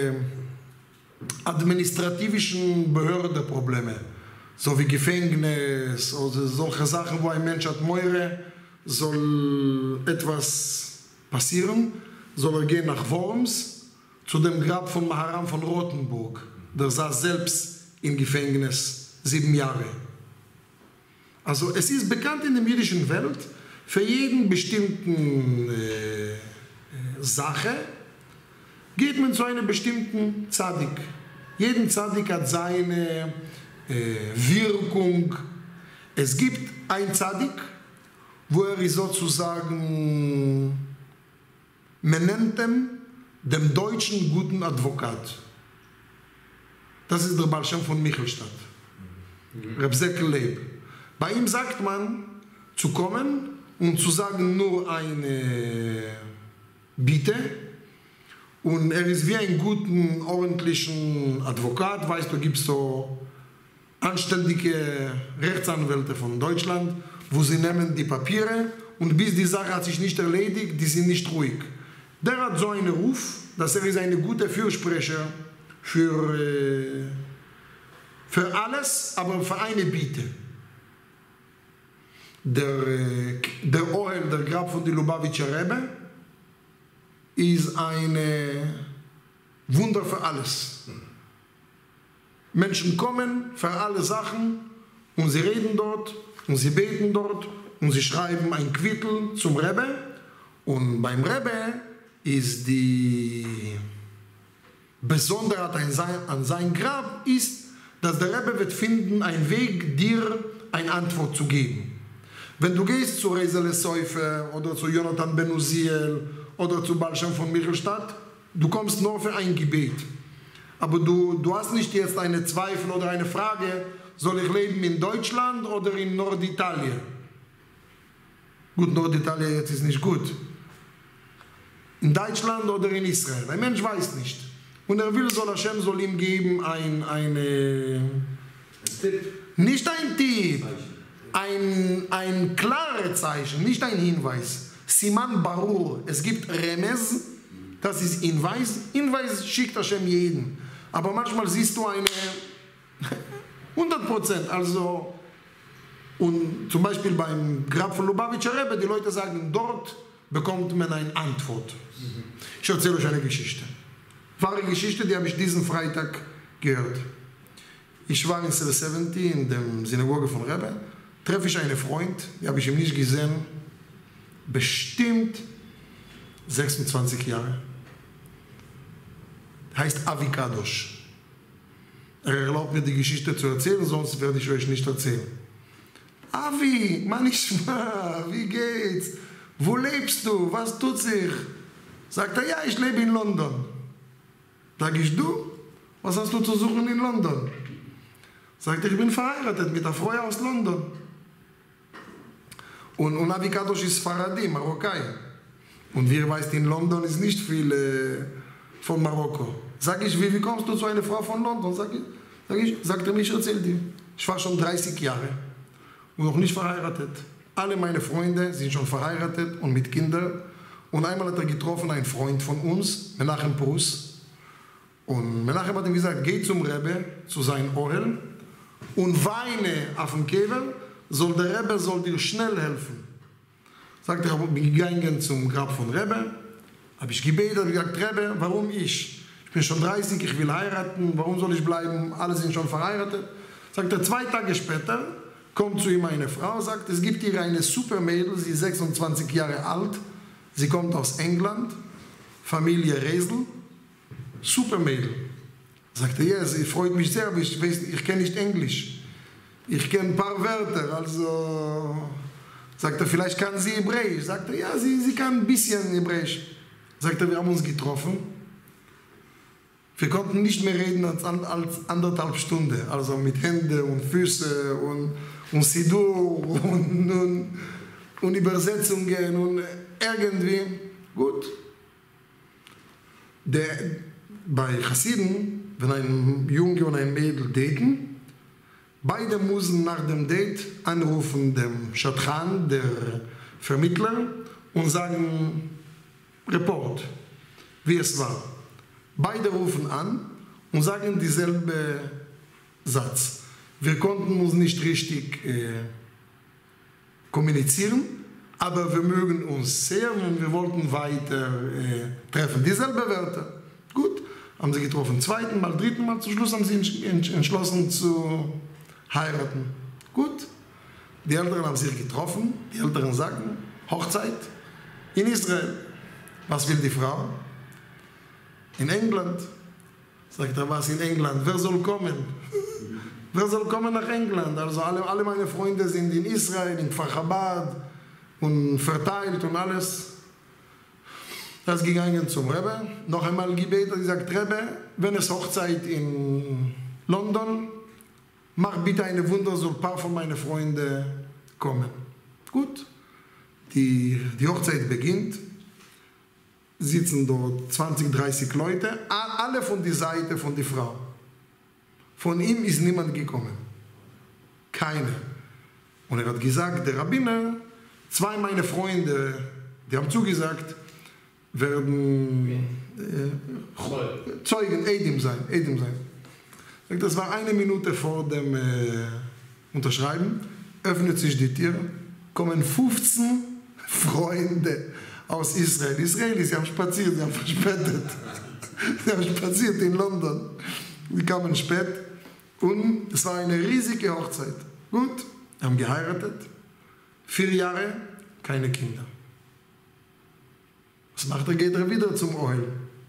administrativischen Behördenproblemen. So wie Gefängnis oder solche Sachen, wo ein Mensch hat Meure, soll etwas passieren, soll er gehen nach Worms zu dem Grab von Maharam von Rothenburg. Der saß selbst im Gefängnis 7 Jahre. Also es ist bekannt in der jüdischen Welt, für jeden bestimmten Sache geht man zu einem bestimmten Tzadik. Jeden Tzadik hat seine Wirkung. Es gibt ein Tzadik, wo er ist sozusagen, man nennt ihn den deutschen guten Advokat. Das ist der Baal Shem von Michelstadt. Reb Zekel Leib. Bei ihm sagt man, zu kommen und zu sagen nur eine Bitte Und ist wie ein guten, ordentlichen Advokat, weißt du, gibt es so anständige Rechtsanwälte von Deutschland, wo sie nehmen die Papiere und bis die Sache hat sich nicht erledigt, die sind nicht ruhig. Der hat so einen Ruf, dass ist eine gute Fürsprecher für alles, aber für eine Bitte. Der Ohel, der Grab von die Lubavitcher Rebbe, ist ein Wunder für alles. Menschen kommen für alle Sachen und sie reden dort und sie beten dort und sie schreiben ein Quittel zum Rebbe. Und beim Rebbe ist die Besonderheit an sein Grab ist, dass der Rebbe wird finden einen Weg, dir eine Antwort zu geben. Wenn du gehst zu Reisele Seufe oder zu Jonathan Ben Uziel oder zu Baal Shem von Michelstadt, du kommst nur für ein Gebet. Aber du hast nicht jetzt eine Zweifel oder eine Frage, soll ich leben in Deutschland oder in Norditalien? Gut, Norditalien jetzt ist nicht gut. In Deutschland oder in Israel? Ein Mensch weiß nicht. Und will, Hashem soll ihm geben nicht ein Tipp, ein klares Zeichen, nicht ein Hinweis. Siman Barur, es gibt Remez, das ist Hinweis. Hinweis schickt Hashem jeden. Aber manchmal siehst du eine 100%. Also, und zum Beispiel beim Grab von Lubavitcher Rebbe, die Leute sagen, dort bekommt man eine Antwort. Ich erzähle euch eine Geschichte. Wahre Geschichte, die habe ich diesen Freitag gehört. Ich war in 70 in der Synagoge von Rebbe, treffe ich einen Freund, die habe ich ihm nicht gesehen, bestimmt 26 Jahre. Heißt Avi Kadosh. Er erlaubt mir die Geschichte zu erzählen, sonst werde ich euch nicht erzählen. Avi, Manishma, wie geht's? Wo lebst du? Was tut sich? Sagt er, ja, ich lebe in London. Sag ich, du? Was hast du zu suchen in London? Sagt er, ich bin verheiratet mit einer Frau aus London. Und Avi Kadosh ist Faradi, Marokkai. Und wie ihr weißt, in London ist nicht viel von Marokko. Sag ich, wie kommst du zu einer Frau von London? Sagt er mir, ich erzähl dir. Ich war schon 30 Jahre und noch nicht verheiratet. Alle meine Freunde sind schon verheiratet und mit Kindern. Und einmal hat er getroffen, einen Freund von uns, Menachem Prus. Und Menachem hat ihm gesagt, geh zum Rebbe, zu seinem Ohel und weine auf dem Kevel, der Rebbe soll dir schnell helfen. Sagt er, ich bin gegangen zum Grab von Rebbe, habe ich gebetet, habe gesagt, Rebbe, warum ich? Ich bin schon 30, ich will heiraten, warum soll ich bleiben? Alle sind schon verheiratet. Sagt er, 2 Tage später kommt zu ihm eine Frau, sagt, es gibt hier eine Supermädel, sie ist 26 Jahre alt, sie kommt aus England, Familie Resel, Supermädel. Sagt er, ja, sie freut mich sehr, aber ich kenne nicht Englisch. Ich kenne ein paar Wörter, also... Sagt er, vielleicht kann sie Hebräisch. Sagt er, ja, sie kann ein bisschen Hebräisch. Sagt er, wir haben uns getroffen. Wir konnten nicht mehr reden als 1,5 Stunden. Also mit Händen und Füßen und Sidur und Übersetzungen und irgendwie. Gut. Bei Chassiden, wenn ein Junge und ein Mädel daten, beide müssen nach dem Date anrufen dem Schatran, der Vermittler, und sagen, Report, wie es war. Beide rufen an und sagen dieselbe Satz. Wir konnten uns nicht richtig kommunizieren, aber wir mögen uns sehr und wir wollten weiter treffen. Dieselbe Wörter. Gut, haben sie getroffen. 2. Mal, 3. Mal, zum Schluss haben sie entschlossen zu heiraten. Gut, die Eltern haben sich getroffen, die Eltern sagen, Hochzeit in Israel. Was will die Frau? In England. Sagt er, was in England? Wer soll kommen? Wer soll kommen nach England? Also alle meine Freunde sind in Israel, in Kfar Chabad und verteilt und alles. Das ist gegangen zum Rebbe. Noch einmal gebetet, er sagt, Rebbe, wenn es Hochzeit in London, mach bitte eine Wunder, so ein paar von meinen Freunden kommen. Gut, die Hochzeit beginnt. sitzen dort 20, 30 Leute, alle von der Seite von der Frau. Von ihm ist niemand gekommen. Keine. Und er hat gesagt, der Rabbiner, 2 meiner Freunde, die haben zugesagt, werden Zeugen, Edim sein. Das war 1 Minute vor dem Unterschreiben, öffnet sich die Tür, kommen 15 Freunde aus Israel. Israelis, sie haben spaziert, sie haben verspätet. Sie haben spaziert in London. Die kamen spät und es war eine riesige Hochzeit. Gut, haben geheiratet, 4 Jahre, keine Kinder. Was macht er? Geht er wieder zum Oel.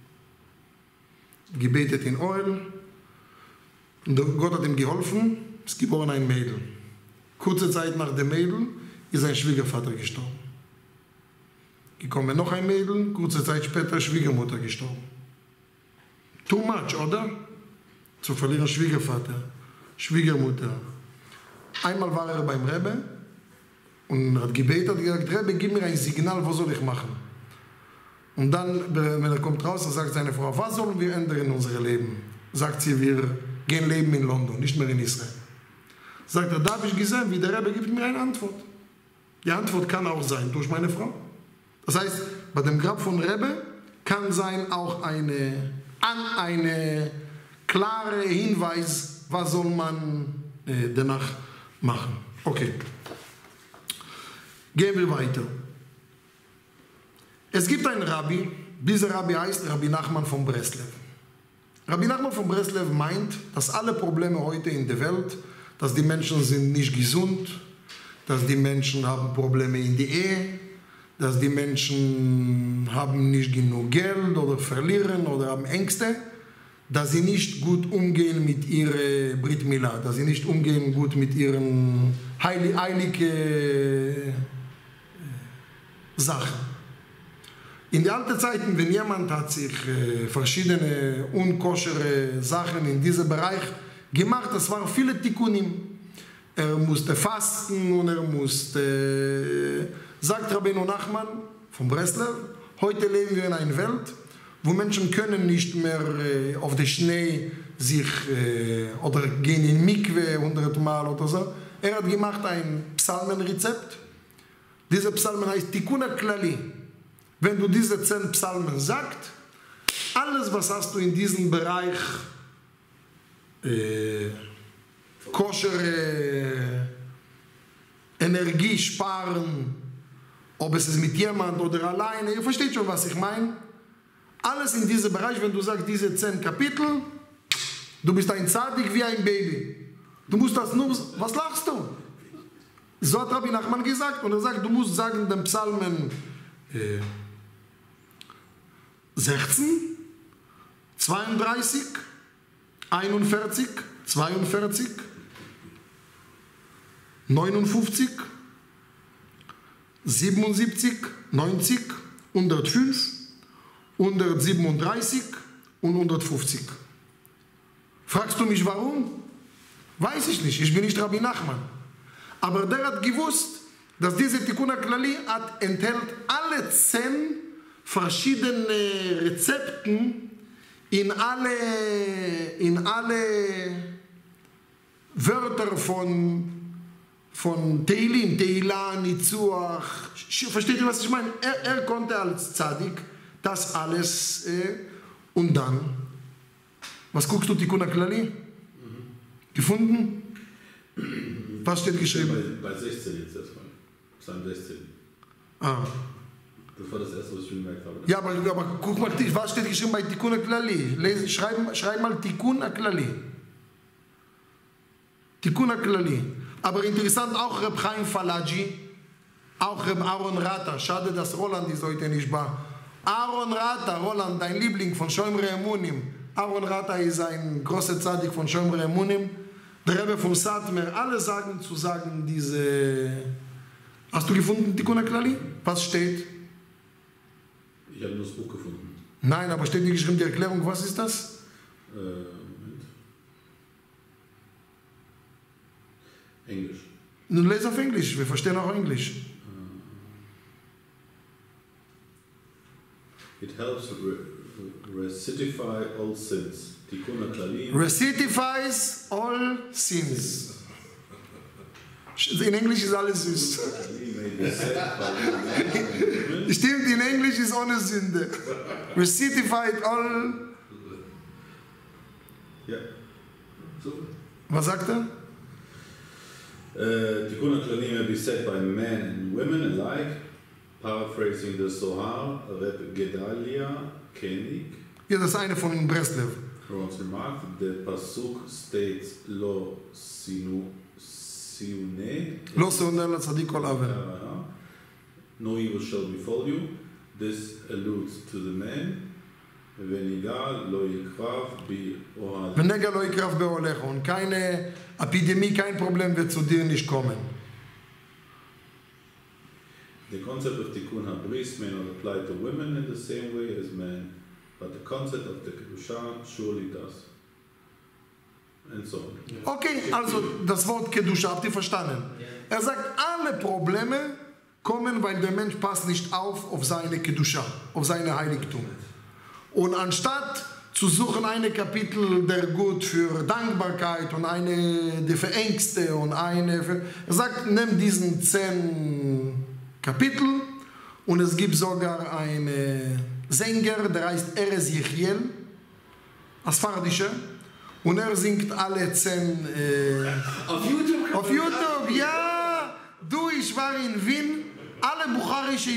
Gebetet in Oel. Und Gott hat ihm geholfen, es ist geboren ein Mädel. Kurze Zeit nach dem Mädel ist sein Schwiegervater gestorben. Gekommen noch ein Mädel, kurze Zeit später Schwiegermutter gestorben. Too much, oder? Zu verlieren Schwiegervater, Schwiegermutter. Einmal war er beim Rebbe und hat gebetet und gesagt, Rebbe, gib mir ein Signal, was soll ich machen? Und dann, wenn er kommt raus, dann sagt seine Frau, was sollen wir ändern in unserem Leben? Sagt sie, wir gehen leben in London, nicht mehr in Israel. Sagt er, da habe ich gesehen, wie der Rebbe gibt mir eine Antwort. Die Antwort kann auch sein, durch meine Frau. Das heißt, bei dem Grab von Rebbe kann sein auch eine klare Hinweis, was soll man danach machen. Okay. Gehen wir weiter. Es gibt einen Rabbi, dieser Rabbi heißt Rabbi Nachman von Breslev. Rabbi Nachman von Breslev meint, dass alle Probleme heute in der Welt, dass die Menschen sind nicht gesund, dass die Menschen haben Probleme in der Ehe, dass die Menschen haben nicht genug Geld oder verlieren oder haben Ängste, dass sie nicht gut umgehen mit ihrer Brit Milah, dass sie nicht umgehen gut mit ihren heiligen Sachen. In den alten Zeiten, wenn jemand hat sich verschiedene unkoschere Sachen in diesem Bereich gemacht, das waren viele Tikkunim. Er musste fasten und er musste, sagt Rabbeinu Nachman von Breslev, heute leben wir in einer Welt, wo Menschen können nicht mehr auf den Schnee sich oder gehen in Mikve 100 Mal oder so. Er hat gemacht ein Psalmenrezept. Dieser Psalmen heißt Tikkun HaKlali. Wenn du diese 10 Psalmen sagst, alles, was hast du in diesem Bereich, koschere Energie sparen, ob es ist mit jemand oder alleine, ihr versteht schon, was ich meine. Alles in diesem Bereich, wenn du sagst, diese 10 Kapitel, du bist ein Zadig wie ein Baby. Du musst das nur, was lachst du? So hat Rabbi Nachman gesagt, und er sagt, du musst sagen den Psalmen 16, 32, 41, 42, 59, 77, 90, 105, 137 und 150. Fragst du mich warum? Weiß ich nicht, ich bin nicht Rabbi Nachman. Aber der hat gewusst, dass diese Tikkun HaKlali enthält alle 10 verschiedene Rezepten in alle Wörter von Tehillim, Tehillah, Nitzuach. Versteht ihr, was ich meine? Er konnte als Tzadik das alles und dann, was guckst du, Tikkun HaKlali? Gefunden? Was steht geschrieben? Bei 16 jetzt erstmal. Psalm 16. Ah. Das war das erste, was ich gemerkt habe. Ja, aber guck mal, was steht geschrieben bei Tikkun HaKlali? Schreib mal Tikkun HaKlali. Tikkun HaKlali. Aber interessant, auch Reb Chaim Falaji, auch Reb Aaron Rata. Schade, dass Roland ist heute nicht da. Aaron Rata, Roland, dein Liebling von Shomrei Emunim. Aaron Rata ist ein großer Tzadik von Shomrei Emunim. Der Rebbe von Satmer, alle sagen diese... Hast du gefunden, Tikkun HaKlali? Was steht? Ich habe nur das Buch gefunden. Nein, aber steht nicht geschrieben die Erklärung, was ist das? Moment. Englisch. Nun lese auf Englisch, wir verstehen auch Englisch. It helps recidify all sins. Tikkun HaKlalim. Recidifies all sins. In Englisch ist alles süß. Stimmt, in Englisch ist ohne Sünde. Recidified all. Ja. So. Was sagt er? Tikkun HaKlalim may be said by men and women alike. Paraphrasing the Zohar, Reb Gedalia Koenig. Ja, das ist eine von Breslev. Ron's remark, the Pasuk states Lo Siune. Lo Siune la Tzadik Kol Avel. No evil shall befall you. This alludes to the man. Venigal lo yikrav bi ohal. Venigal lo yikrav bi ohalecha. Und keine Epidemie, kein Problem wird zu dir nicht kommen. The concept of Tikkun HaBris may not apply to women in the same way as men, but the concept of the Kedusha surely does. And so on. Okay, also das Wort Kedusha, habt ihr verstanden? Er sagt, alle Probleme kommen, weil der Mensch passt nicht auf seine Kedusha, auf seine Heiligtum. Und anstatt zu suchen eine Kapitel der Gut für Dankbarkeit und eine der für Ängste und eine für, er sagt, nimm diesen 10 Kapitel und es gibt sogar einen Sänger, der heißt Erez Yechiel, Asfardische, und er singt alle 10 Auf YouTube? Auf YouTube, ja! Du, ich war in Wien, alle bucharische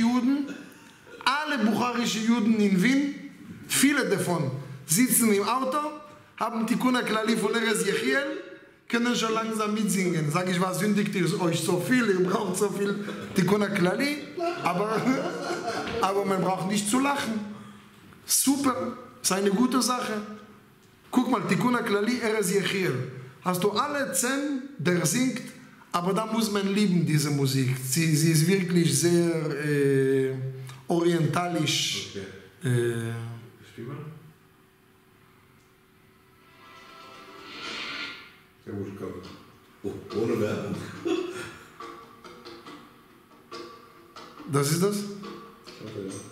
Juden in Wien, viele davon sitzen im Auto, haben Tikkun HaKlalim von Erez Yechiel, können schon langsam mitsingen. Sag ich, was sündigt ihr euch so viel, ihr braucht so viel Tikkun HaKlalim, aber man braucht nicht zu lachen. Super, ist eine gute Sache. Guck mal, Tikkun HaKlalim, Erez Yechiel. Hast du alle 10, der singt, aber da muss man lieben, diese Musik. Sie ist wirklich sehr orientalisch. Okay. Spiel mal. Sehr gut gekommen. Oh, ohne Werbung. Das ist das? Okay, ja.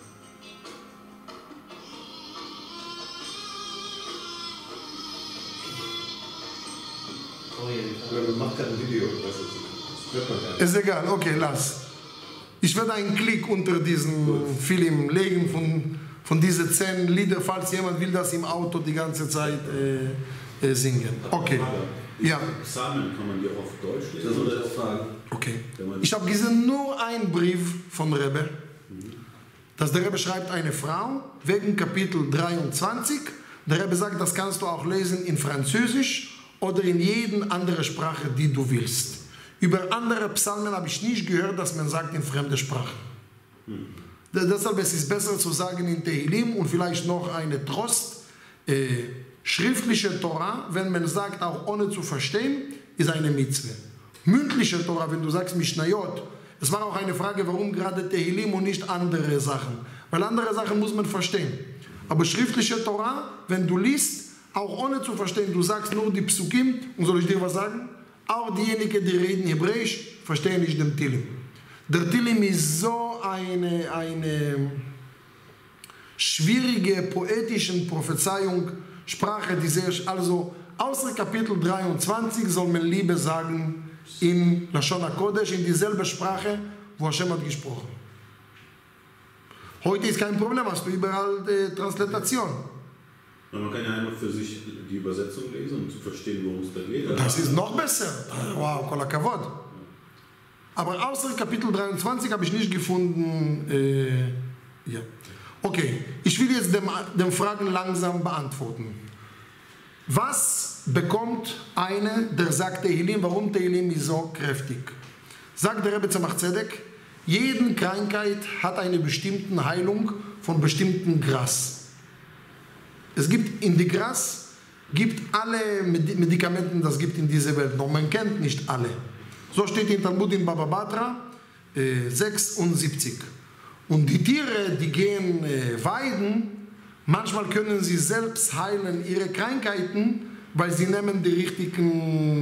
Man macht gerade ein Video. Das hört man gar nicht. Ist egal, okay, lass. Ich werde einen Klick unter diesen Film legen von diesen 10 Lieder, falls jemand will das im Auto die ganze Zeit singen. Okay. Ja. Psalmen kann man die auf Deutsch lesen? Das würde ich auch fragen. Okay. Ich habe gesehen nur einen Brief von Rebbe, dass der Rebbe schreibt eine Frau wegen Kapitel 23. Der Rebbe sagt, das kannst du auch lesen in Französisch oder in jeder anderen Sprache, die du willst. Über andere Psalmen habe ich nicht gehört, dass man sagt in fremde Sprache. Deshalb ist es besser zu sagen in Tehillim und vielleicht noch eine Trost. Schriftliche Torah, wenn man sagt, auch ohne zu verstehen, ist eine Mitzwe. Mündliche Torah, wenn du sagst Mishnayot, es war auch eine Frage, warum gerade Tehillim und nicht andere Sachen. Weil andere Sachen muss man verstehen. Aber schriftliche Torah, wenn du liest, auch ohne zu verstehen, du sagst nur die Psukim, und soll ich dir was sagen? Auch diejenigen, die reden Hebräisch, verstehen nicht den Tehillim. Der Tehillim ist so eine schwierige, poetische Prophezeiung, Sprache, die sehr, also außer Kapitel 23 soll man Liebe sagen in Lashon HaKodesh, in dieselbe Sprache, wo Hashem hat gesprochen. Heute ist kein Problem, hast du überall Translation. Man kann ja einfach für sich die Übersetzung lesen, um zu verstehen, worum es da geht. Das ist noch besser. Wow, kol hakavod. Aber außer Kapitel 23 habe ich nicht gefunden. Ja. Okay, ich will jetzt den Fragen langsam beantworten. Was bekommt einer, der sagt Tehillim, warum Tehillim ist so kräftig? Sagt der Rebbe Tzemach Tzedek, jede Krankheit hat eine bestimmte Heilung von bestimmten Gras. Es gibt in die Gras, gibt alle Medikamenten, das gibt in dieser Welt noch. Man kennt nicht alle. So steht in Talmud in Baba Batra 76. Und die Tiere, die gehen weiden, manchmal können sie selbst heilen ihre Krankheiten, weil sie nehmen die richtigen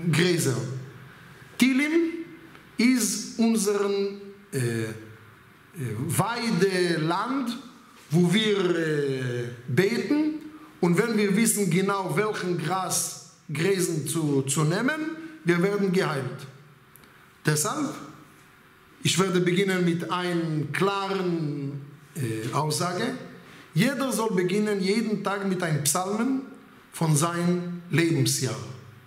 Gräser. Tehillim ist unseren Weideland, wo wir beten. Und wenn wir wissen genau, welchen Gräsen zu nehmen, wir werden geheilt. Deshalb, ich werde beginnen mit einer klaren Aussage. Jeder soll beginnen jeden Tag mit einem Psalmen von seinem Lebensjahr.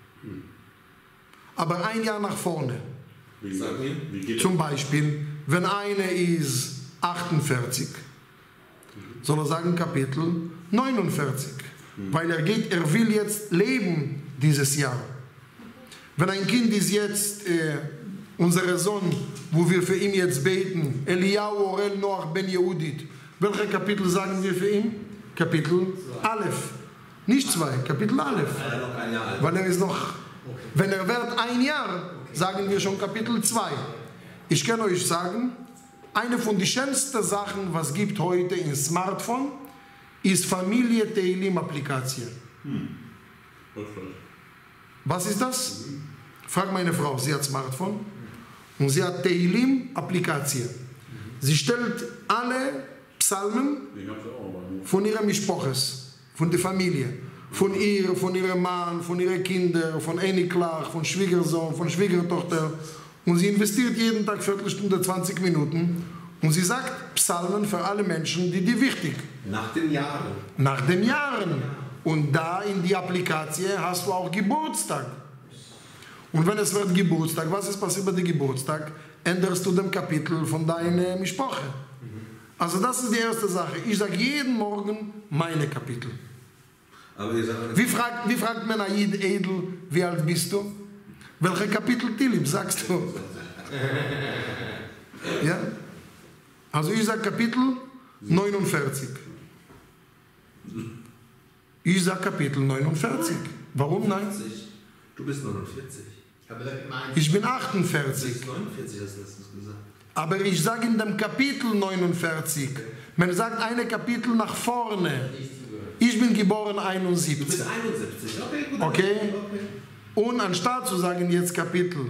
Aber ein Jahr nach vorne. Zum Beispiel, wenn einer ist 48, soll er sagen Kapitel 49. Weil er will jetzt leben dieses Jahr. Wenn ein Kind ist jetzt, unser Sohn, wo wir für ihn jetzt beten, Eliyahu Orel Noach Ben Yehudit, welche Kapitel sagen wir für ihn? Kapitel Aleph. Nicht 2, Kapitel Aleph. Weil er ist noch, wenn er wird ein Jahr, sagen wir schon Kapitel 2. Ich kann euch sagen, eine von den schönsten Sachen, was gibt heute im Smartphone, ist Familie Tehillim Applikation. Was ist das? Frag meine Frau, sie hat Smartphone und sie hat Tehillim Applikation. Sie stellt alle Psalmen von ihrem Mishpoches, von der Familie, von ihrem Mann, von ihren Kindern, von Eniklach, von Schwiegersohn, von Schwiegertochter. Und sie investiert jeden Tag Viertelstunde, 20 Minuten. Und sie sagt Psalmen für alle Menschen, die wichtig. Nach den Jahren. Nach den Jahren. Und da in die Applikation hast du auch Geburtstag. Und wenn es wird Geburtstag, was ist passiert bei dem Geburtstag? Änderst du das Kapitel von deiner Mishpoche. Also das ist die erste Sache. Ich sage jeden Morgen meine Kapitel. Aber ihr sagt, Wie fragt man Aid Edel, wie alt bist du? Welche Kapitel Tillim sagst du? Ja? Also ich sage Kapitel 49. Ich sage Kapitel 49. Warum nein? Du bist 49. Ich bin Du 48. bist 49, hast du letztens gesagt. Aber ich sage in dem Kapitel 49. Man sagt eine Kapitel nach vorne. Ich bin geboren Du 71. bist 71. Okay, gut. Okay. Und anstatt zu sagen jetzt Kapitel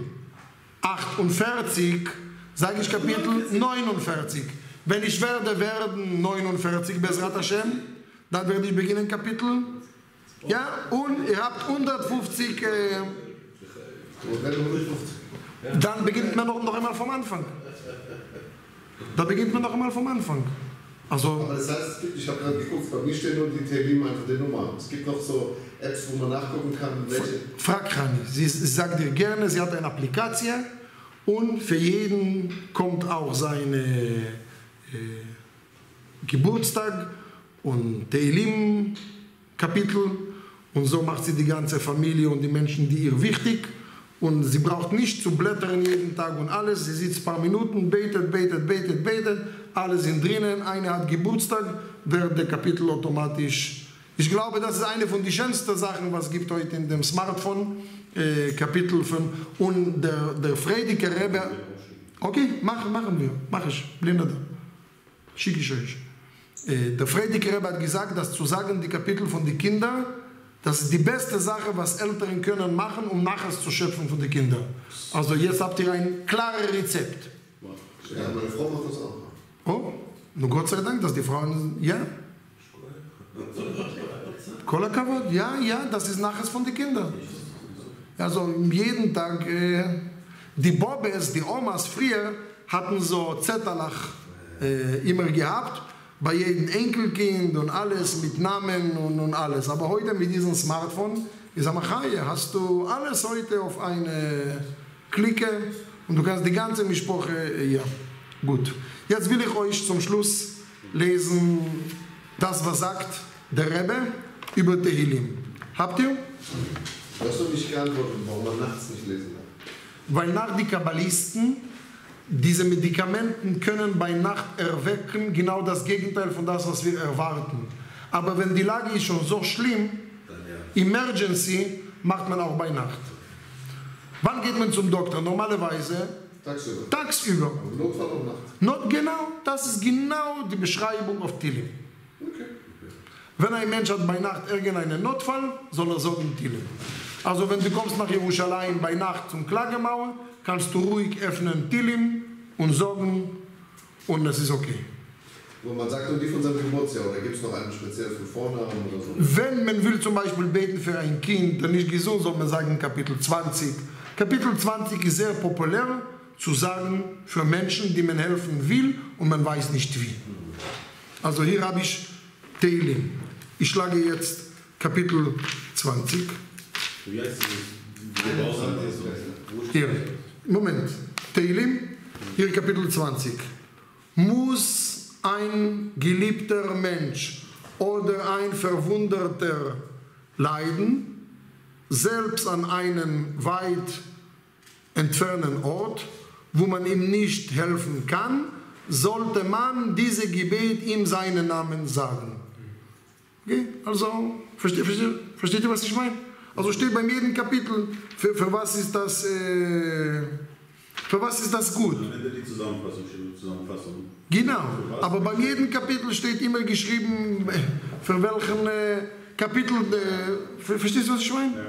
48, sage ich Kapitel 49. Wenn ich werden 49, Bezrat Hashem, dann werde ich beginnen Kapitel. Ja, und ihr habt 150, dann beginnt man noch einmal vom Anfang. Da beginnt man noch einmal vom Anfang. Also, Aber das heißt, ich habe gerade geguckt, bei mir stehen nur die Tehillim einfach die Nummer. Es gibt noch so Apps, wo man nachgucken kann, welche. frag Rani, sie sagt dir gerne, sie hat eine Applikation und für jeden kommt auch sein Geburtstag und Tehillim Kapitel und so macht sie die ganze Familie und die Menschen, die ihr wichtig und sie braucht nicht zu blättern jeden Tag und alles, sie sitzt ein paar Minuten, betet, alle sind drinnen, einer hat Geburtstag, wird der Kapitel automatisch. Ich glaube, das ist eine von den schönsten Sachen, was es gibt heute in dem Smartphone, Kapitel 5 und der Friedrich Rebbe, okay, machen wir, mach ich, blinde da, schicke ich euch. Der Friedrich Rebbe hat gesagt, dass zu sagen, die Kapitel von den Kindern, das ist die beste Sache, was Eltern können machen, um Nachricht zu schöpfen von den Kindern. Also jetzt habt ihr ein klares Rezept. Ja, meine Frau macht das auch. Oh, nur Gott sei Dank, dass die Frauen, ja. Kol hakavod, ja, das ist Nachricht von den Kindern. Also jeden Tag, die Bobes, die Omas früher hatten so Zettelach immer gehabt, bei jedem Enkelkind und alles mit Namen und alles. Aber heute mit diesem Smartphone, ich sage mal, hast du alles heute auf eine Klicke und du kannst die ganze Mishpoche, ja, gut. Jetzt will ich euch zum Schluss lesen, das was sagt der Rebbe über Tehillim. Habt ihr? Du hast doch nicht geantwortet, warum man nachts nicht lesen kann. Weil nach die Kabbalisten diese Medikamenten können bei Nacht erwecken, genau das Gegenteil von das, was wir erwarten. Aber wenn die Lage ist schon so schlimm, Emergency macht man auch bei Nacht. Wann geht man zum Doktor? Normalerweise tagsüber. Aber Notfall und Nacht. Genau, das ist genau die Beschreibung auf Tehillim. Okay. Wenn ein Mensch hat bei Nacht irgendeinen Notfall, soll er sagen Tehillim. Also wenn du kommst nach Jerusalem bei Nacht zum Klagemauer, kannst du ruhig öffnen Tehillim und sagen und es ist okay. Wo man sagt, und die von seinem Geburtsjahr, oder gibt es noch einen speziell für Vornamen oder so? Wenn man will zum Beispiel beten für ein Kind, das nicht gesund, soll man sagen Kapitel 20. Kapitel 20 ist sehr populär zu sagen für Menschen, die man helfen will und man weiß nicht wie. Also hier habe ich Tehillim. Ich schlage jetzt Kapitel 20. Wie heißt das? Hier, Moment. Tehillim, hier Kapitel 20. Muss ein geliebter Mensch oder ein Verwundeter leiden, selbst an einem weit entfernten Ort, wo man ihm nicht helfen kann, sollte man diese Gebet ihm seinen Namen sagen. Okay? Also, versteht ihr, was ich meine? Also steht bei jedem Kapitel, für was ist das, gut? Am Ende die Zusammenfassung steht, die Zusammenfassung. Genau, aber bei jedem Kapitel steht immer geschrieben, für welchen Kapitel, verstehst du, was ich meine?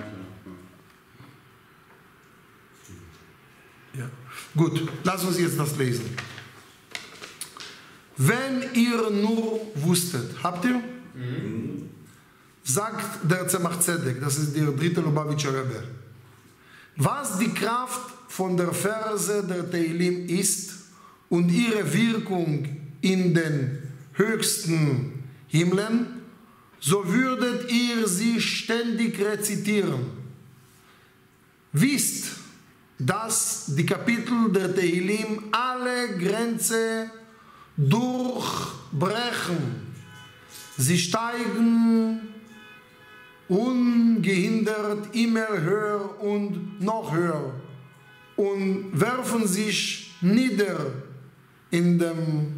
Ja. Gut, lass uns jetzt das lesen. Wenn ihr nur wusstet, habt ihr? Sagt der Tzemach Tzedek, das ist der dritte Lubavitcher Rebbe, was die Kraft von der Verse der Tehillim ist und ihre Wirkung in den höchsten Himmeln, so würdet ihr sie ständig rezitieren. Wisst, dass die Kapitel der Tehillim alle Grenzen durchbrechen. Sie steigen ungehindert immer höher und noch höher und werfen sich nieder in dem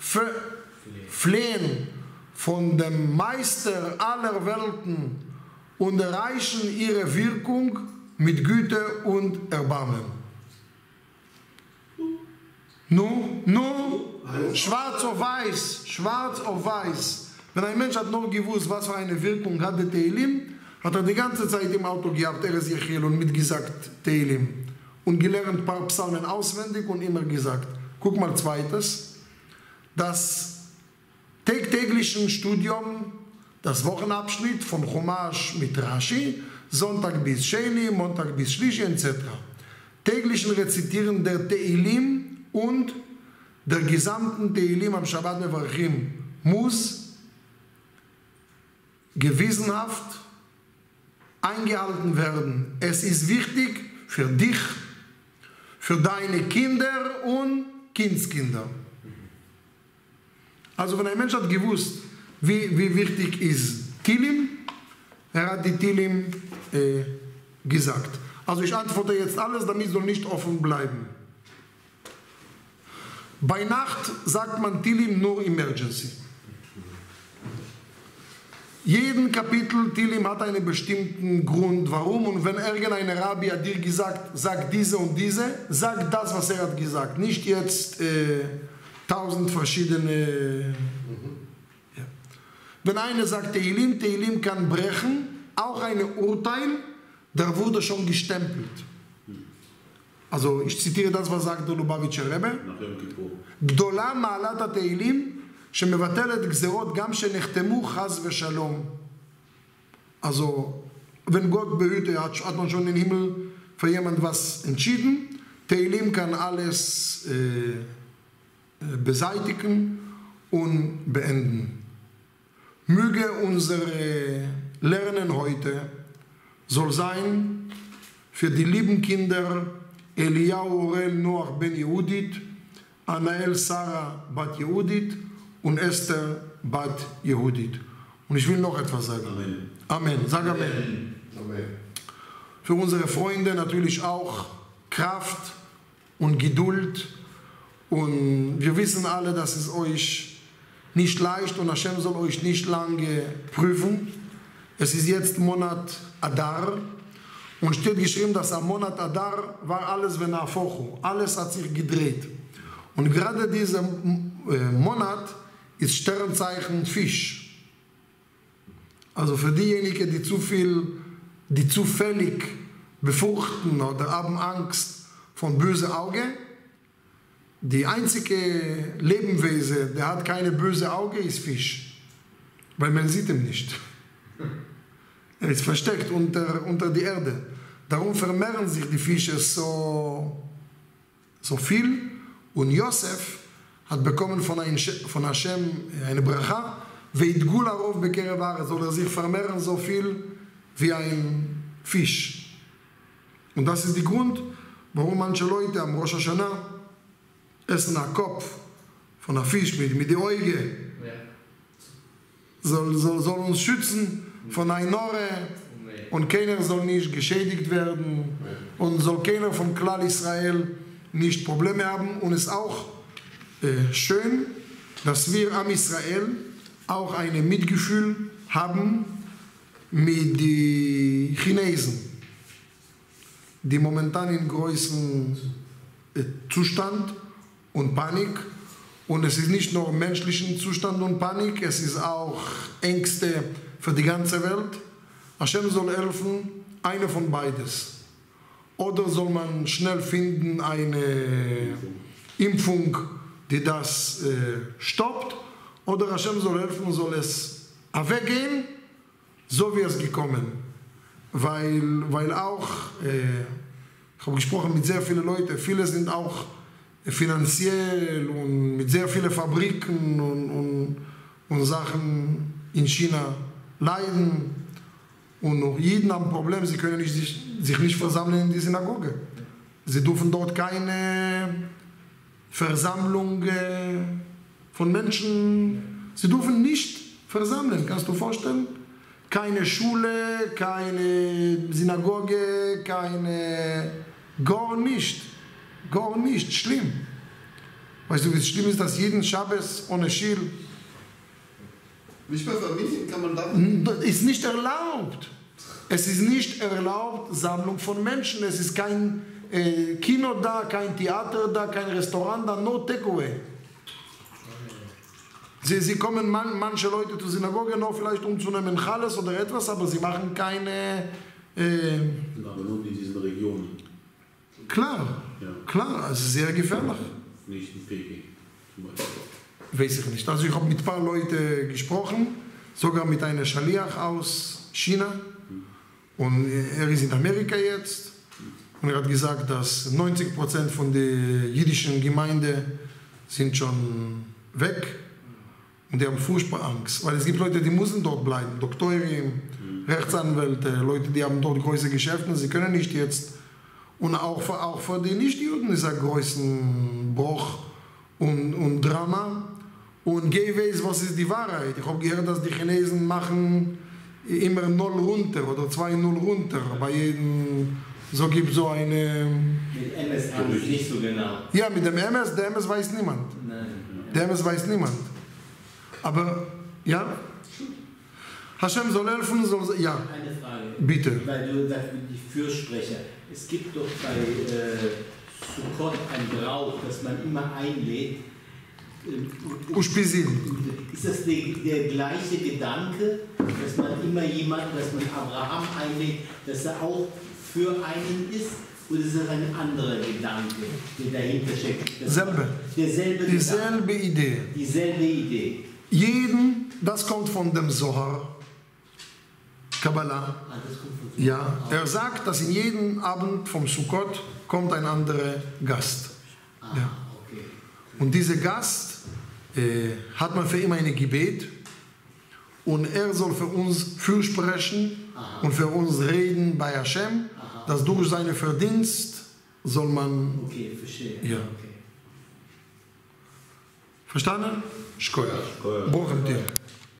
Flehen von dem Meister aller Welten und erreichen ihre Wirkung mit Güte und Erbarmen. Nun, schwarz auf weiß, schwarz auf weiß. Wenn ein Mensch hat noch gewusst, was für eine Wirkung hat der Tehillim, hat er die ganze Zeit im Auto gehabt, Ezechiel, und mitgesagt Tehillim. Und gelernt ein paar Psalmen auswendig und immer gesagt. Guck mal zweites. Das tägliche Studium, das Wochenabschnitt von Chumash mit Rashi, Sonntag bis Sheni, Montag bis Shlishi etc. Täglichen Rezitieren der Tehillim und der gesamten Tehillim am Shabbat Mevarchim muss gewissenhaft eingehalten werden. Es ist wichtig für dich, für deine Kinder und Kindskinder. Also wenn ein Mensch hat gewusst, wie wichtig ist Tehillim, er hat die Tehillim gesagt. Also ich antworte jetzt alles, damit soll nicht offen bleiben. Bei Nacht sagt man Tehillim nur Emergency. Jeden Kapitel Tehillim hat einen bestimmten Grund, warum. Und wenn irgendein Rabbi hat dir gesagt, sag diese und diese, sag das, was er hat gesagt. Nicht jetzt 1000 verschiedene... Ja. Wenn einer sagt Tehillim, Tehillim kann brechen, auch ein Urteil, der wurde schon gestempelt. Also ich zitiere das, was sagt der Lubavitcher Rebbe. גדולה מעלת התהילים שמבטלת גזרות גם שנחתמו חס ושלום. Also, wenn Gott behüte, hat man schon im Himmel für jemand was entschieden. Tehillim kann alles beseitigen und beenden. Möge unsere Lernen heute soll sein für die lieben Kinder Eliyahu Orel Noach ben Yehudit, Anael Sarah bat Yehudit und Esther bat Yehudit. Und ich will noch etwas sagen. Amen. Amen. Sag Amen. Amen. Für unsere Freunde natürlich auch Kraft und Geduld. Und wir wissen alle, dass es euch nicht leicht und Hashem soll euch nicht lange prüfen. Es ist jetzt Monat Adar. Und steht geschrieben, dass am Monat Adar war alles Venafochu. Alles hat sich gedreht. Und gerade dieser Monat ist Sternzeichen Fisch. Also für diejenigen, die zufällig befürchten oder haben Angst von bösen Augen, die einzige Lebewesen, der hat keine böse Auge, ist Fisch. Weil man sieht ihn nicht. Er ist versteckt unter die Erde. Darum vermehren sich die Fische so viel. Und Josef hat bekommen von Hashem eine Bracha, Veitgul arov bekerev haaretz, soll sich vermehren so viel wie ein Fisch. Und das ist der Grund, warum manche Leute am Rosh Hashanah essen einen Kopf von einem Fisch mit den Augen. Soll uns schützen von einer Norre und keiner soll nicht geschädigt werden und soll keiner vom Klal Israel nicht Probleme haben. Und es ist auch schön, dass wir am Israel auch ein Mitgefühl haben mit den Chinesen, die momentan in größten Zustand und Panik. Und es ist nicht nur menschlichen Zustand und Panik, es ist auch Ängste für die ganze Welt. Hashem soll helfen, eine von beides. Oder soll man schnell finden eine Impfung, die das stoppt, oder Hashem soll helfen, soll es weggehen, so wie es gekommen. Weil auch, ich habe gesprochen mit sehr vielen Leuten, viele sind auch finanziell und mit sehr vielen Fabriken und Sachen in China leiden. Und noch jeden haben ein Problem, sie können sich nicht versammeln in die Synagoge. Sie dürfen dort keine Versammlung von Menschen, sie dürfen nicht versammeln, kannst du dir vorstellen? Keine Schule, keine Synagoge, gar nicht, schlimm. Weißt du, wie schlimm ist das jeden Schabbes ohne Schil? Nicht mehr Familien kann man da. Ist nicht erlaubt. Es ist nicht erlaubt, Sammlung von Menschen. Es ist kein Kino da, kein Theater da, kein Restaurant da, no takeaway. Sie kommen manche Leute zur Synagoge noch vielleicht umzunehmen Chales oder etwas, aber sie machen keine... aber nur in diesen Regionen. Klar, Ja. klar, also sehr gefährlich. Nicht in Peking zum Beispiel. Weiß ich nicht. Also ich habe mit ein paar Leuten gesprochen, sogar mit einem Schaliach aus China. Und er ist in Amerika jetzt. Und er hat gesagt, dass 90% von der jüdischen Gemeinde sind schon weg. Und die haben furchtbar Angst. Weil es gibt Leute, die müssen dort bleiben. Doktoren, Rechtsanwälte, Leute, die haben dort große Geschäfte. Sie können nicht jetzt. Und auch für die Nichtjuden ist ein größten Bruch und Drama. Und geh weiß, was ist die Wahrheit. Ich habe gehört, dass die Chinesen machen immer 0 runter oder 2-0 runter. Bei jedem, so gibt es so eine... Mit MS haben sie nicht so genau. Ja, mit dem MS, der MS weiß niemand. Nein. Der MS weiß niemand. Aber, ja, Hashem soll helfen, ja, Eine Frage. bitte. Weil du sagst, die Fürsprecher. Es gibt doch bei Sukkot ein Brauch, dass man immer einlädt. Uspizin. Ist das der gleiche Gedanke, dass man immer jemanden, dass man Abraham einlädt, dass er auch für einen ist? Oder ist das ein anderer Gedanke, der dahinter steckt? Dieselbe Idee. Dieselbe Idee. Das kommt von dem Zohar, Kabbalah. Das kommt von Ja, er sagt, dass in jedem Abend vom Sukkot kommt ein anderer Gast. Ja. Okay. Und dieser Gast hat man für immer ein Gebet und er soll für uns fürsprechen und für uns reden bei Hashem, dass durch seinen Verdienst soll man... Okay, verstehe. Ja. Okay. Verstanden? Shkoyach. Bruch im Tier.